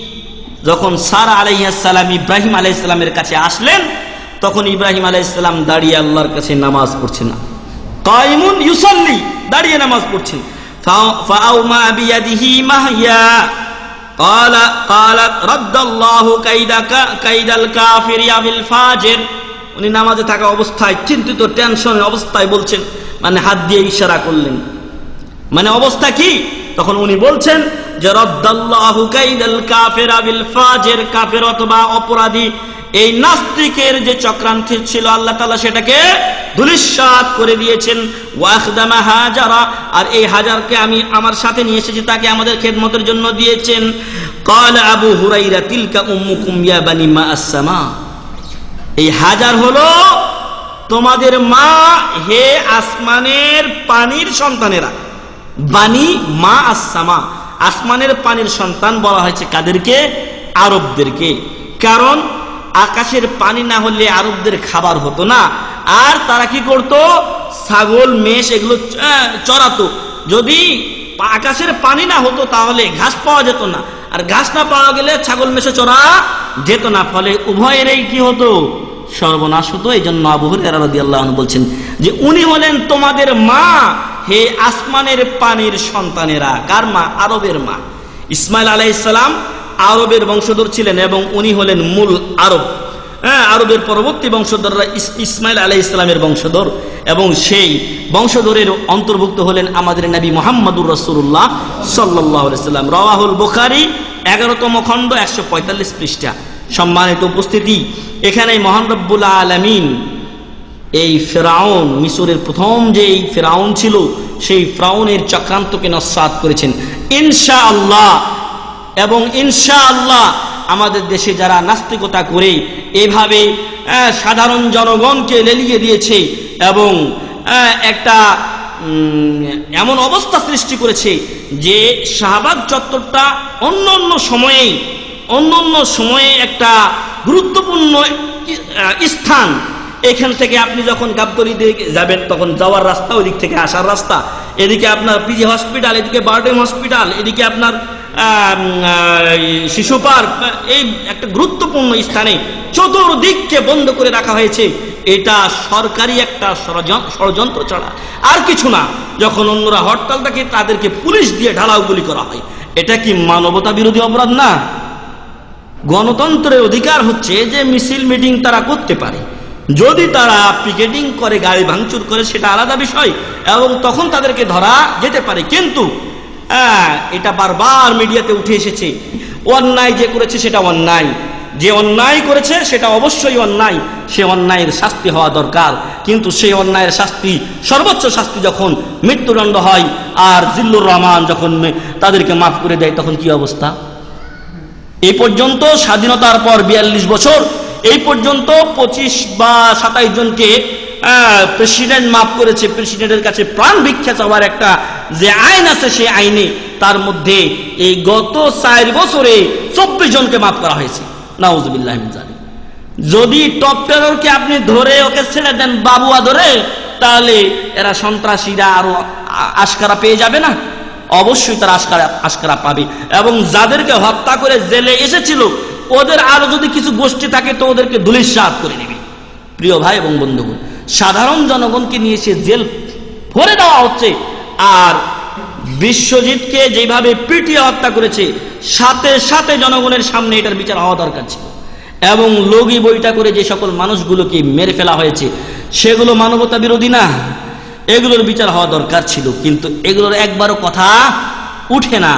D: যখন সারা আলাইহিস সালাম ইব্রাহিম আলাইহিস সালামের কাছে আসলেন, তখন ইব্রাহিম আলাইহিস সালাম দাঁড়িয়ে আল্লাহর কাছে নামাজ পড়ছেন। কাঈমুন ইউসাল্লি, দাঁড়িয়ে নামাজ পড়ছেন। ফাআউমা বিয়াদিহি মাহইয়া ক্বালা ক্বালাত রাদ্দাল্লাহু কাইদাকা কাইদাল কাফিরি বিল ফাজির, উনি নামাজে থাকা অবস্থায় চিন্তিত টেনশনের অবস্থায় বলছেন, মানে হাত দিয়ে ইশারা করলেন, মানে অবস্থা কি? তখন উনি বলছেন যে রাদ্দাল্লাহু কাইদাল কাফিরা বিল ফাজির, কাফের অথবা অপরাধী এই নাস্তিকের যে চক্রান্ত ছিল, আল্লাহ তাআলা সেটাকে ধূলিসাৎ করে দিয়েছেন। ওয়াখদামা হাজারা, আর এই হাজারকে আমি আমার সাথে নিয়ে এসেছি, তাকে আমাদের খেদমতের জন্য দিয়েছেন। ক্বালা আবু হুরায়রা তিলকা উম্মুকুম ইয়া বানি মা আস-সামা, এই হাজার হলো তোমাদের মা, হে আসমানের পানির সন্তানেরা। বানি মা আস-সামা, আসমানের পানির সন্তান বলা হয়েছে কাদেরকে? আরবদেরকে। কারণ আকাশের পানি না হলে আরবদের খাবার হতো না, আর তারা কি করত? ছাগল, মেষ এগুলো চড়াতো। যদি আকাশের পানি না হতো তাহলে ঘাস পাওয়া যেত না, আর ঘাস না পাওয়া গেলে ছাগল মেষে চড়া যেত না, ফলে উভয়েরই কি হতো? সর্বনাশ হতো। এই জন্য আবু হুরায়রা রাদিয়াল্লাহু আনহু বলছেন যে উনি হলেন তোমাদের মা, হে আসমানের পানির সন্তানেরা। কার মা? আরবের মা। ইসমাইল আলাইহিস সালাম আরবের বংশধর ছিলেন, এবং উনি হলেন মূল আরব। হ্যাঁ, আরবের পরবর্তী বংশধররা ইসমাইল আলাইহিস সালামের বংশধর, এবং সেই বংশধরের অন্তর্ভুক্ত হলেন আমাদের নবী মুহাম্মদুর রাসূলুল্লাহ সাল্লাল্লাহু আলাইহি সাল্লাম। রাওয়াহুল বুখারী এগারোতম খণ্ড একশো পঁয়তাল্লিশ পৃষ্ঠা। সম্মানিত উপস্থিতি, এখানে মহান রব্বুল আলামিন এই ফিরআউন, মিশরের প্রথম যে এই ফিরআউন ছিল, সেই ফিরআউনের চক্রান্তকে নস্যাৎ করেছেন ইনশাআল্লাহ। এবং ইনশাআল্লাহ আমাদের দেশে যারা নাস্তিকতা করে এভাবে সাধারণ জনগণকে লেলিয়ে দিয়েছে এবং একটা এমন অবস্থা সৃষ্টি করেছে যে শাহবাগ চত্বরটা অন্য অন্য সময়ে অন্য অন্য সময়ে একটা গুরুত্বপূর্ণ স্থান। এখান থেকে আপনি যখন গাবতলী দিকে যাবেন, তখন যাওয়ার রাস্তা, ওই দিক থেকে আসার রাস্তা, এদিকে আপনার পিজি হসপিটাল, এদিকে বারডেম হসপিটাল, এদিকে আপনার শিশু পার্ক, এই একটা গুরুত্বপূর্ণ স্থানে চতুর্দিককে বন্ধ করে রাখা হয়েছে। এটা সরকারি একটা ষড়যন্ত্র ছাড়া আর কিছু না। যখন অন্যরা হরতাল থাকে তাদেরকে পুলিশ দিয়ে ঢালাও গুলি করা হয়। এটা কি মানবতা বিরোধী অপরাধ না? গণতন্ত্রের অধিকার হচ্ছে যে মিছিল মিটিং তারা করতে পারে, যদি তারা পিকেটিং করে, গাড়ি ভাঙচুর করে, সেটা আলাদা বিষয়, এবং তখন তাদেরকে ধরা যেতে পারে। কিন্তু হ্যাঁ, এটা বারবার মিডিয়াতে উঠে এসেছে, অন্যায় যে করেছে সেটা অন্যায়, যে অন্যায় করেছে সেটা অবশ্যই অন্যায়, সে অন্যায়ের শাস্তি হওয়া দরকার। কিন্তু সেই অন্যায়ের শাস্তি, সর্বোচ্চ শাস্তি যখন মৃত্যুদণ্ড হয়, আর জিল্লুর রহমান যখন তাদেরকে মাফ করে দেয়, তখন কি অবস্থা? এই পর্যন্ত স্বাধীনতার পর বিয়াল্লিশ বছর এই পর্যন্ত পঁচিশ বা সাতাইশ জনকে প্রেসিডেন্ট মাফ করেছে। প্রেসিডেন্টের কাছে প্রাণ ভিক্ষা চাওয়ার একটা যে আইন আছে, সেই আইনে তার মধ্যে এই গত চার বছরে চব্বিশ জনকে মাফ করা হয়েছে। নাউজুবিল্লাহ মিন যালিক। যদি টপ টেররকে আপনি ধরে ওকে ছেড়ে দেন বাবুয়া ধরে, তাহলে এরা সন্ত্রাসীরা আরো আশকারা পেয়ে যাবে না? অবশ্যই তারা আশকারা আশকারা পাবে। এবং যাদেরকে হত্যা করে জেলে এসেছিল, ওদের আরো যদি কিছু গোষ্ঠী থাকে তো ওদেরকে ধূলিসাৎ করে নেবে। প্রিয় ভাই এবং বন্ধুগণ, সাধারণ জনগণকে নিয়ে সে জেল ভরে দেওয়া হচ্ছে। আর বিশ্বজিৎকে যেভাবে পিটিয়ে হত্যা করেছে, সাথে সাথে জনগণের সামনে এটার বিচার হওয়া দরকার ছিল। এবং লগি বইটা করে যে সকল মানুষগুলোকে মেরে ফেলা হয়েছে, সেগুলো মানবতা বিরোধী না? এগুলোর বিচার হওয়া দরকার ছিল, কিন্তু এগুলোর একবারও কথা উঠে না।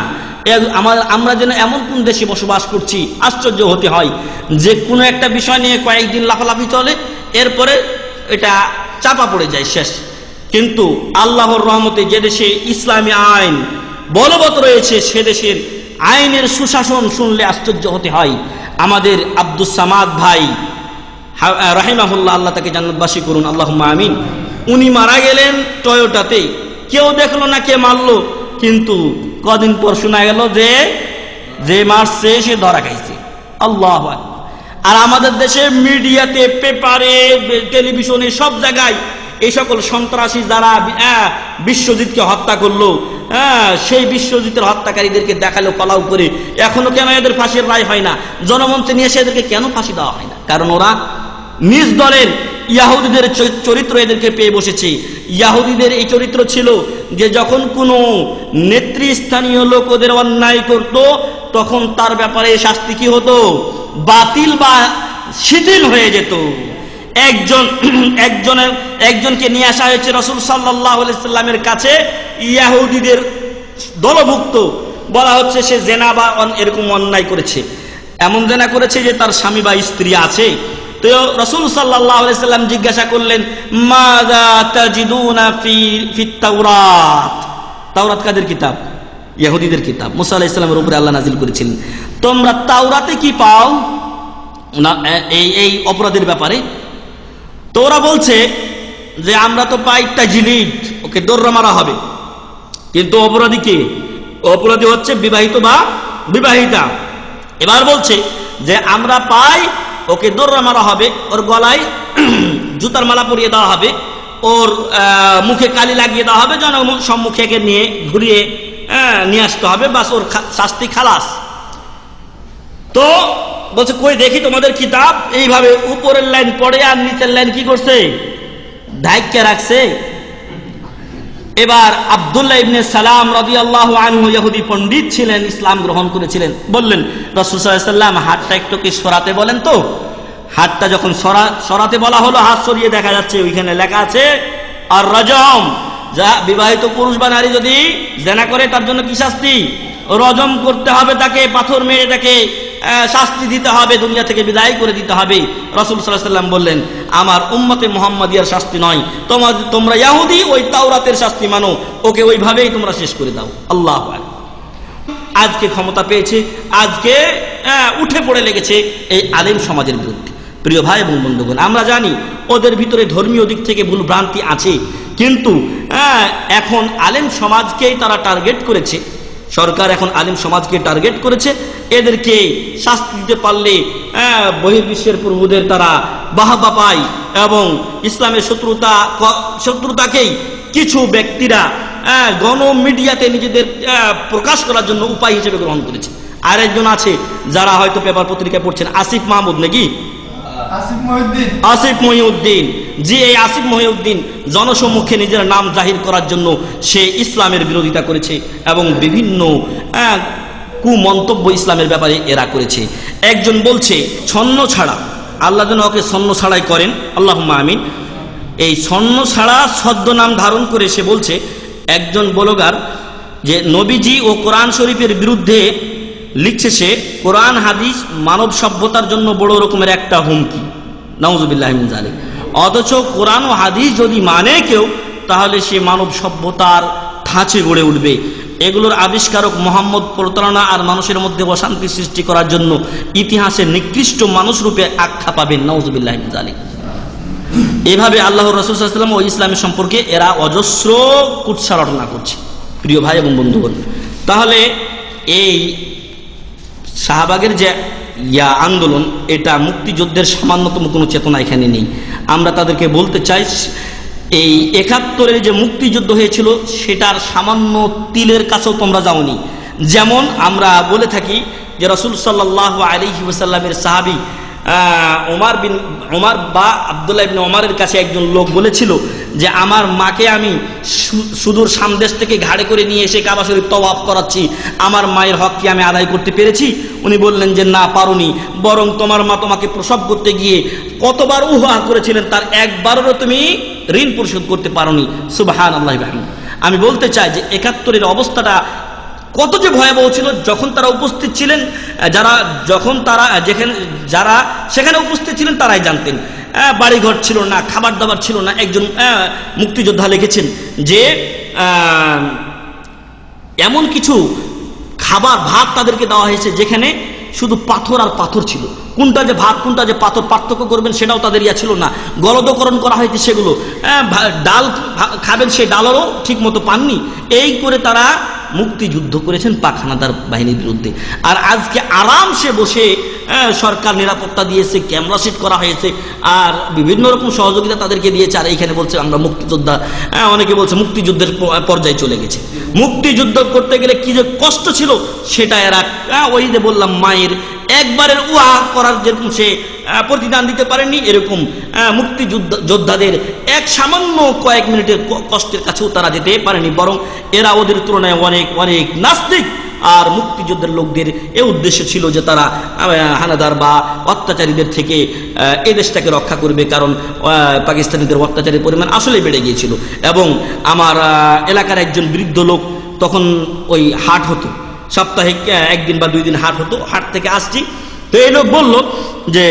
D: আমরা যেন এমন কোন দেশে বসবাস করছি, আশ্চর্য হতে হয় যে কোনো একটা বিষয় নিয়ে কয়েকদিন লাফালাফি চলে, এরপরে এটা চাপা পড়ে যায়, শেষ। কিন্তু আল্লাহর রহমতে যে দেশে ইসলামী আইন বলবৎ রয়েছে, সে দেশের আইনের সুশাসন শুনলে আশ্চর্য হতে হয়। আমাদের আব্দুস সামাদ ভাই রাহিমাহুল্লাহ, আল্লাহ তাকে জান্নাতবাসী করুন, আল্লাহুম্মা আমিন। উনি মারা গেলেন টয়োটাতে, কেউ দেখলো না কে মারলো, কিন্তু কদিন পর শোনা গেল যে যে মারছে সে ধরা খাইছে। আল্লাহু আকবার। আর আমাদের দেশে মিডিয়াতে, পেপারে, টেলিভিশনে, সব জায়গায় এই সকল সন্ত্রাসী যারা বিশ্বজিৎকে হত্যা করলো, হ্যাঁ, সেই বিশ্বজিতের হত্যাকারীদেরকে দেখালো কলাও করে। এখনো কেন এদের ফাঁসির রায় হয় না? জনমঞ্চে নিয়ে এসে এদেরকে কেন ফাঁসি দেওয়া হয় না? কারণ ওরা নিজ দলের ইয়াহুদীদের চরিত্র এদেরকে পেয়ে বসেছে। ইয়াহুদীদের এই চরিত্র ছিল যে যখন কোনো নেতৃস্থানীয় লোক ওদের অন্যায় করত, তখন তার ব্যাপারে শাস্তি কি হতো? বাতিল বা শিথিল হয়ে যেত। একজন একজনের একজনকে নিয়ে আসা হয়েছে রাসূল সাল্লাল্লাহু আলাইহি সাল্লামের কাছে, ইয়াহুদীদের দলভুক্ত, বলা হচ্ছে সে জেনা বা এরকম অন্যায় করেছে, এমন জেনা করেছে যে তার স্বামী বা স্ত্রী আছে। তো রাসূল সাল্লাল্লাহু আলাইহি সাল্লাম জিজ্ঞাসা করলেন, মাযা তাজিদুনা ফি ফিত তাওরাত? তাওরাত কাদের কিতাব? ইহুদিদের কিতাব। মুসা আলাইহিস সালামের উপরে আল্লাহ নাযিল করেছিলেন। তোমরা তাওরাতে কি পাও না এই এই অপরাধের ব্যাপারে? তো ওরা বলছে যে আমরা তো পাই তাজলিদ, ওকে দৌড়া মারা হবে। কিন্তু অপরাধী কে? অপরাধী হচ্ছে বিবাহিত বা বিবাহিতা। এবার বলছে যে আমরা পাই ওকে দৌড়া মারা হবে, ওর গলায় জুতার মালা পরিয়ে দেওয়া হবে, ওর মুখে কালি লাগিয়ে দেওয়া হবে, জনগণ সম্মুখে নিয়ে ঘুরিয়ে নিয়ে আসতে হবে, বাস ওর শাস্তি খালাস। তো বলছে কই দেখি তোমাদের কিতাব। এইভাবে উপরের লাইন পড়ে আর নিচের লাইন কি করছে? ঢাইকা রাখছে। এবার আব্দুল্লাহ ইবনে সালাম রাদিয়াল্লাহু আনহু ইহুদি পণ্ডিত ছিলেন, ইসলাম গ্রহণ করেছিলেন। বললেন রাসূল সাল্লাল্লাহু আলাইহি ওয়াসাল্লাম হাতটা একটু কি সরাতে বলেন তো। হাতটা যখন সরা সরাতে বলা হলো, হাত সরিয়ে দেখা যাচ্ছে ওইখানে লেখা আছে আর রজম, যা বিবাহিত পুরুষ বা নারী যদি জেনা করে তার জন্য কি শাস্তি? রজম করতে হবে তাকে, পাথর মেরে তাকে শাস্তি দিতে হবে, দুনিয়া থেকে বিদায় করে দিতে হবে। রাসূল সাল্লাল্লাহু আলাইহি ওয়াসাল্লাম বললেন, আমার উম্মতে মুহাম্মাদিয়ার শাস্তি নয়, তোমার তোমরা ইহুদি ওই তাওরাতের শাস্তি মানো, ওকে ওইভাবেই তোমরা শেষ করে দাও। আল্লাহু আকবার। আজকে ক্ষমতা পেয়েছে, আজকে উঠে পড়ে লেগেছে এই আলেম সমাজের বিরুদ্ধে। প্রিয় ভাই এবং বন্ধুগণ, আমরা জানি ওদের ভিতরে ধর্মীয় দিক থেকে ভুল ভ্রান্তি আছে, কিন্তু এখন আলেম সমাজকেই তারা টার্গেট করেছে। সরকার এখন আলেম সমাজকে টার্গেট করেছে। এদেরকে শাস্তি দিতে পারলে বহির্বিশ্বের প্রভুদের তারা বাহবা পায় এবং ইসলামের শত্রুতা শত্রুতাকেই কিছু ব্যক্তিরা গণ মিডিয়াতে নিজেদের প্রকাশ করার জন্য উপায় হিসেবে গ্রহণ করেছে। আর একজন আছে যারা হয়তো পেপার পত্রিকায় পড়ছেন, আসিফ মাহমুদ নাকি আসিফ মহিউদ্দিন। যে এই আসিফ মহিউদ্দিন জনসম্মুখে নিজের নাম জাহির করার জন্য সে ইসলামের বিরোধিতা করেছে এবং বিভিন্ন কুমন্তব্য ইসলামের ব্যাপারে এরা করেছে। একজন বলছে ছন্ন ছাড়া, আল্লাহ যেন ওকে ছন্ন ছাড়াই করেন, আল্লাহুম্মা আমিন। এই ছন্ন ছাড়া ছদ্ম নাম ধারণ করে সে বলছে, একজন ব্লগার, যে নবীজি ও কোরআন শরীফের বিরুদ্ধে লিখছে সে, কোরআন হাদিস মানব সভ্যতার জন্য বড় রকমের একটা হুমকি, নাউজুবিল্লাহ মিন যালিক। অথচ কোরআন ও হাদিস যদি মানে কেউ, তাহলে সে মানব সভ্যতার ধাঁচে গড়ে উঠবে। এগুলোর আবিষ্কারক মোহাম্মদ প্রতারণা আর মানুষের মধ্যে অশান্তি সৃষ্টি করার জন্য ইতিহাসের নিকৃষ্ট মানুষ রূপে আখ্যা পাবেন, নাউজুবিল্লাহ মিন যালিক। এভাবে আল্লাহর রাসূল সাল্লাল্লাহু আলাইহি ওয়াসাল্লাম ও ইসলামের সম্পর্কে এরা অজস্র কুৎসা রটনা করছে, প্রিয় ভাই এবং বন্ধুগণ। তাহলে এই শাহবাগের যে ইয়া আন্দোলন, এটা মুক্তিযুদ্ধের সামান্যতম কোনো চেতনা এখানে নেই। আমরা তাদেরকে বলতে চাই, এই একাত্তরের যে মুক্তিযুদ্ধ হয়েছিল সেটার সামান্য তিলের কাছেও তোমরা যাওনি। যেমন আমরা বলে থাকি যে রাসূল সাল্লাল্লাহু আলাইহি ওয়াসাল্লামের সাহাবী ওমর বিন ওমর বা আব্দুল্লাহ ইবনে ওমরের কাছে একজন লোক বলেছিল যে আমার মাকে আমি সুদূর সামদেশ থেকে ঘাড়ে করে নিয়ে এসে কাবা শরীফ তওয়াফ করাচ্ছি, আমার মায়ের হক কি আমি আদায় করতে পেরেছি? উনি বললেন যে না, পারোনি, বরং তোমার মা তোমাকে প্রসব করতে গিয়ে কতবার উহা করেছিলেন তার একবারও তুমি ঋণ পরিশোধ করতে পারোনি। সুবহানাল্লাহি ওয়া বিহামদিহি। আমি বলতে চাই যে একাত্তরের অবস্থাটা কত যে ভয়াবহ ছিল, যখন তারা উপস্থিত ছিলেন, যারা যখন তারা যেখানে যারা সেখানে উপস্থিত ছিলেন তারাই জানতেন। বাড়িঘর ছিল না, খাবার দাবার ছিল না। একজন মুক্তিযোদ্ধা লিখেছেন যে এমন কিছু খাবার ভাত তাদেরকে দেওয়া হয়েছে যেখানে শুধু পাথর আর পাথর ছিল, কোনটা যে ভাত কোনটা যে পাথর পার্থক্য করবেন সেটাও তাদের ইয়া ছিল না। গলদকরণ করা হয়েছে সেগুলো, ডাল খাবেন সেই ডালেরও ঠিক মতো পাননি। এই করে তারা মুক্তিযুদ্ধ করেছেন পাক হানাদার বাহিনীর বিরুদ্ধে। আর আজকে আরামসে বসে সরকার নিরাপত্তা দিয়েছে, ক্যামেরা সেট করা হয়েছে, আর বিভিন্ন রকম সহযোগিতা তাদেরকে দিয়েছে। আর এইখানে বলছে আমরা মুক্তিযোদ্ধা, অনেকে বলছে মুক্তিযুদ্ধের পর্যায়ে চলে গেছে। মুক্তিযুদ্ধ করতে গেলে কি যে কষ্ট ছিল সেটা এরা, ওই যে বললাম মায়ের একবারের উহা করার যেরকম সে প্রতিদান দিতে পারেননি, এরকম মুক্তিযুদ্ধ যোদ্ধাদের এক সামান্য কয়েক মিনিটের কষ্টের কাছেও তারা যেতে পারেনি, বরং এরা ওদের তুলনায় অনেক অনেক নাস্তিক। আর মুক্তিযুদ্ধের লোকদের এ উদ্দেশ্য ছিল যে তারা হানাদার বা অত্যাচারীদের থেকে এই দেশটাকে রক্ষা করবে, কারণ পাকিস্তানিদের অত্যাচারের পরিমাণ আসলে বেড়ে গিয়েছিল। এবং আমার এলাকার একজন বৃদ্ধ লোক, তখন ওই হাট হতো, সাপ্তাহিক একদিন বা দুই দিন হাট হতো, হাট থেকে আসছি, তো এই লোক বলল যে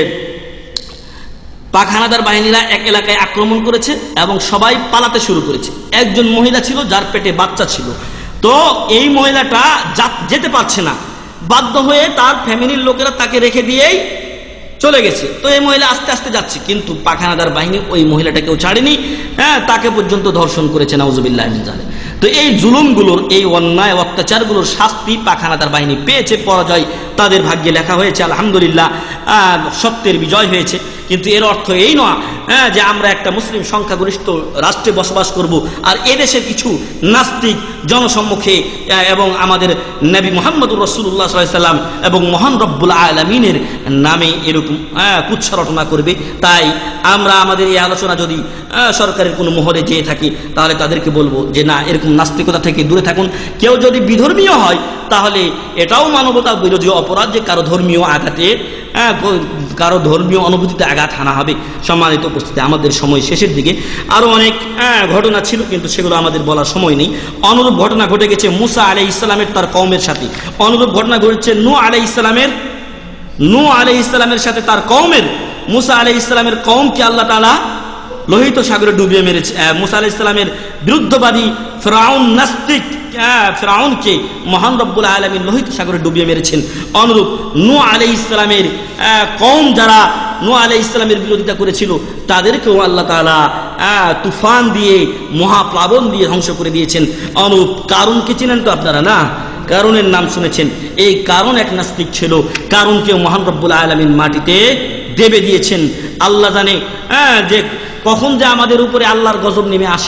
D: পাক হানাদার বাহিনীরা এক এলাকায় আক্রমণ করেছে এবং সবাই পালাতে শুরু করেছে। একজন মহিলা ছিল যার পেটে বাচ্চা ছিল, তো এই মহিলাটা যেতে পারছে না, বাধ্য হয়ে তার ফ্যামিলির লোকেরা তাকে রেখে দিয়েই চলে গেছে। তো এই মহিলা আস্তে আস্তে যাচ্ছে, কিন্তু পাক হানাদার বাহিনী ওই মহিলাটাকেও ছাড়েনি, হ্যাঁ, তাকে পর্যন্ত ধর্ষণ করেছে, নাউজুবিল্লাহ মিন যালিক। তো এই জুলুমগুলোর, এই অন্যায় অত্যাচারগুলোর শাস্তি পাক হানাদার বাহিনী পেয়েছে, পরাজয় তাদের ভাগ্যে লেখা হয়েছে, আলহামদুলিল্লাহ, সত্যের বিজয় হয়েছে। কিন্তু এর অর্থ এই নয় যে আমরা একটা মুসলিম সংখ্যাগরিষ্ঠ রাষ্ট্রে বসবাস করব আর এদেশের কিছু নাস্তিক জনসম্মুখে এবং আমাদের নবী মুহাম্মদুর রাসূলুল্লাহ সাল্লাল্লাহু আলাইহি ওয়াসাল্লাম এবং মহান রব্বুল আলামিনের নামে এরকম কুৎসা রটনা করবে। তাই আমরা আমাদের এই আলোচনা যদি সরকারের কোনো মহলে যেয়ে থাকি, তাহলে তাদেরকে বলবো যে না, এরকম নাস্তিকতা থেকে দূরে থাকুন। কেউ যদি বিধর্মীয় হয় তাহলে এটাও মানবতা বিরোধী অপরাধ যে কারো ধর্মীয় আঘাতে, কারো ধর্মীয় অনুভূতিতে আঘাত হানা হবে। সম্মানিত উপস্থিতি, আমাদের সময় শেষের দিকে, আরো অনেক ঘটনা ছিল কিন্তু সেগুলো আমাদের বলার সময় নেই। অনুরূপ ঘটনা ঘটে গেছে মুসা আলাইহিস সালামের তার কওমের সাথে, অনুরূপ ঘটনা ঘটেছে নূহ আলাইহিস সালামের নূহ আলাইহিস সালামের সাথে তার কওমের। মুসা আলাইহিস সালামের কওমকে আল্লাহ তাআলা লোহিত সাগরে ডুবিয়ে মেরেছে। মুসা আলাইহিস সালামের বিরুদ্ধবাদী ফিরআউন নাস্তিক ফিরআউনকে মহান রব্বুল আলামিন লোহিত সাগরে ডুবিয়ে মেরেছেন। অনুরূপ নূহ আলাইহিস সালামের কওম যারা নূহ আলাইহিস সালামের বিরোধিতা করেছিল তাদেরকেও আল্লাহ তাআলা তুফান দিয়ে, মহাপ্লাবন দিয়ে ধ্বংস করে দিয়েছেন। অনুরূপ কারুনকে চিনেন তো আপনারা, না? কারুনের নাম শুনেছেন। এই কারুন এক নাস্তিক ছিল, কারুনকে মহান রব্বুল আলামিন মাটিতে দেবে দিয়েছেন। আল্লাহ জানে যে কখন যে আমাদের উপরে আল্লাহর গজব নেমে আসে,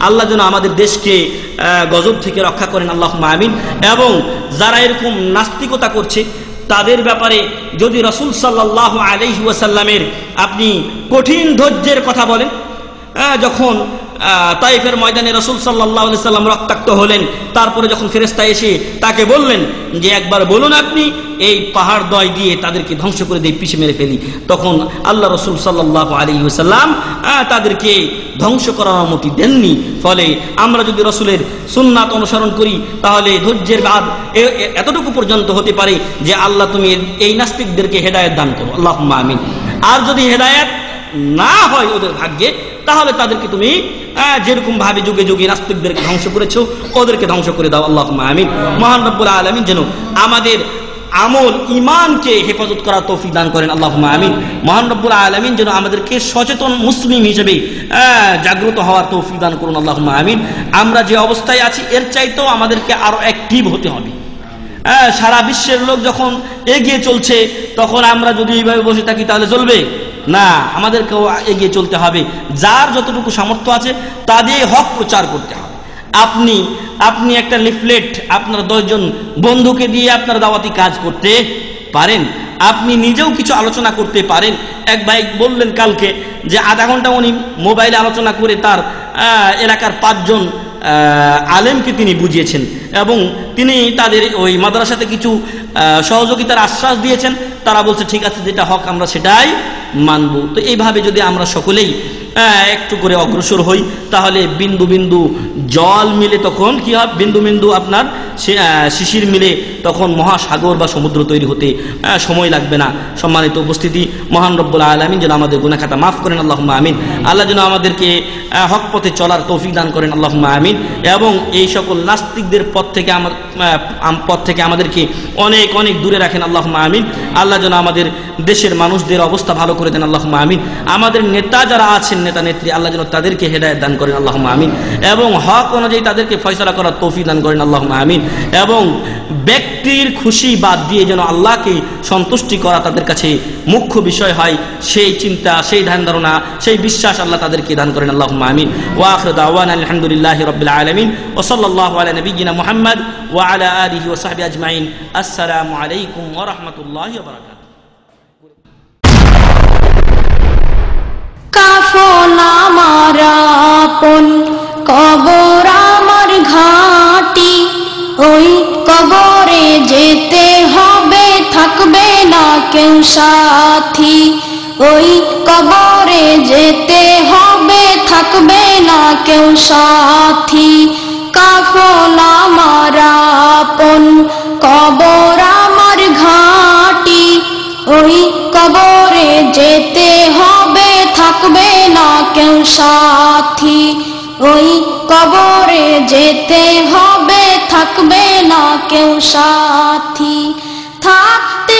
D: আল্লাহ যেন আমাদের দেশকে গজব থেকে রক্ষা করেন, আল্লাহুম্মা আমিন। এবং যারা এরকম নাস্তিকতা করছে তাদের ব্যাপারে যদি রাসূল সাল্লাল্লাহু আলাইহি ওয়াসাল্লামের আপনি কঠিন ধৈর্যের কথা বলেন, যখন তাইফের ময়দানে রাসূল সাল্লাল্লাহু আলাইহি সাল্লাম রক্তাক্ত হলেন, তারপরে যখন ফেরেশতা এসে তাকে বললেন যে একবার বলুন আপনি এই পাহাড় দয় দিয়ে তাদেরকে ধ্বংস করে দিয়ে পিষে মেরে ফেলি, তখন আল্লাহ রাসূল সাল্লাল্লাহু আলাইহি ওয়াসাল্লাম তাদেরকে ধ্বংস করার অনুমতি দেননি। ফলে আমরা যদি রাসূলের সুন্নাত অনুসরণ করি তাহলে ধৈর্যের বাদ এতটুকু পর্যন্ত হতে পারে যে আল্লাহ তুমি এই নাস্তিকদেরকে হেদায়েত দান করো, আল্লাহুম্মা আমিন। আর যদি হেদায়েত না হয় ওদের ভাগ্যে, তাহলে তাদেরকে তুমি যেরকম ভাবে যুগে যুগে নাস্তিকদেরকে ধ্বংস করেছো ওদেরকে ধ্বংস করে দাও, আল্লাহুম্মা আমিন। মহান রব্বুল আলামিন যেন আমাদের আমল ঈমানকে হেফাজত করার তৌফিক দান করেন, আল্লাহুম্মা আমিন। মহান রব্বুল আলামিন যেন আমাদেরকে সচেতন মুসলিম হিসেবে জাগ্রত হওয়ার তৌফিক দান করুন, আল্লাহুম্মা আমিন। আমরা যে অবস্থায় আছি এর চাইতেও আমাদেরকে আরো অ্যাক্টিভ হতে হবে। সারা বিশ্বের লোক যখন এগিয়ে চলছে তখন আমরা যদি এইভাবে বসে থাকি তাহলে চলবে না, আমাদেরকেও এগিয়ে চলতে হবে। যার যতটুকু সামর্থ্য আছে তা দিয়ে হক প্রচার করতে হবে। আপনি আপনি একটা লিফলেট আপনার দশজন বন্ধুকে দিয়ে আপনার দাওয়াতি কাজ করতে পারেন, আপনি নিজেও কিছু আলোচনা করতে পারেন। এক ভাই বললেন কালকে যে আধা ঘন্টা উনি মোবাইলে আলোচনা করে তার এলাকার পাঁচজন আলেমকে তিনি বুঝিয়েছেন এবং তিনি তাদের ওই মাদ্রাসাতে কিছু সহযোগিতার আশ্বাস দিয়েছেন। তারা বলছে ঠিক আছে, যেটা হক আমরা সেটাই মানব। তো এইভাবে যদি আমরা সকলেই একটু করে অগ্রসর হই তাহলে বিন্দু বিন্দু জল মিলে তখন কি হয়, বিন্দু বিন্দু আপনার শিশির মিলে তখন মহাসাগর বা সমুদ্র তৈরি হতে সময় লাগবে না। সম্মানিত উপস্থিতি, মহান রব্বুল আলামিন যেন আমাদের গুনাহ খাতা মাফ করেন, আল্লাহুম্মা আমিন। আল্লাহ যেন আমাদেরকে হক পথে চলার তৌফিক দান করেন, আল্লাহুম্মা আমিন। এবং এই সকল নাস্তিকদের পথ থেকে আমার পথ থেকে আমাদেরকে অনেক অনেক দূরে রাখেন, আল্লাহুম্মা আমিন। আল্লাহ যেন আমাদের দেশের মানুষদের অবস্থা ভালো করে দেন, আল্লাহুম্মা আমিন। আমাদের নেতা যারা আছেন, নেতা নেত্রী, আল্লাহ যেন তাদেরকে হেদায়েত দান করেন, আল্লাহুম্মা আমিন। এবং হক অনুযায়ী তাদেরকে ফয়সালা করার তৌফিক দান করেন, আল্লাহুম্মা আমিন। এবং ব্যক্তির খুশি বাদ দিয়ে যেন আল্লাহকে সন্তুষ্টি করা তাদের কাছে মুখ্য বিষয় হয়, সেই চিন্তা, সেই ধ্যান ধারণা, সেই বিশ্বাস আল্লাহ তাদেরকে দান করেন, আল্লাহুম্মা আমিন। ওয়া আখিরু দাওয়ানা আলহামদুলিল্লাহি রাব্বিল আলামিন ওয়া সাল্লাল্লাহু আলা নাবিয়্যিনা মুহাম্মদ ওয়া আলা আলিহি ওয়া সাহবিহি আজমাইন। আসসালামু আলাইকুম ওয়া রাহমাতুল্লাহি ওয়া বারাকাতুহু।
C: কাফন আমার আপন, কবর আমার ঘাঁটি, ওই কবরে যেতে হবে, থাকবে না কেউ সাথী। ওই কবরে যেতে হবে, থাকবে না কেউ সাথী। কাফন আমার আপন, কবর আমার ঘাঁটি, ওই কবরে যেতে হবে, থাকবে না কেউ সাথী। ওই কবরে যেতে হবে, থাকবে না কেউ সাথী। থাকতে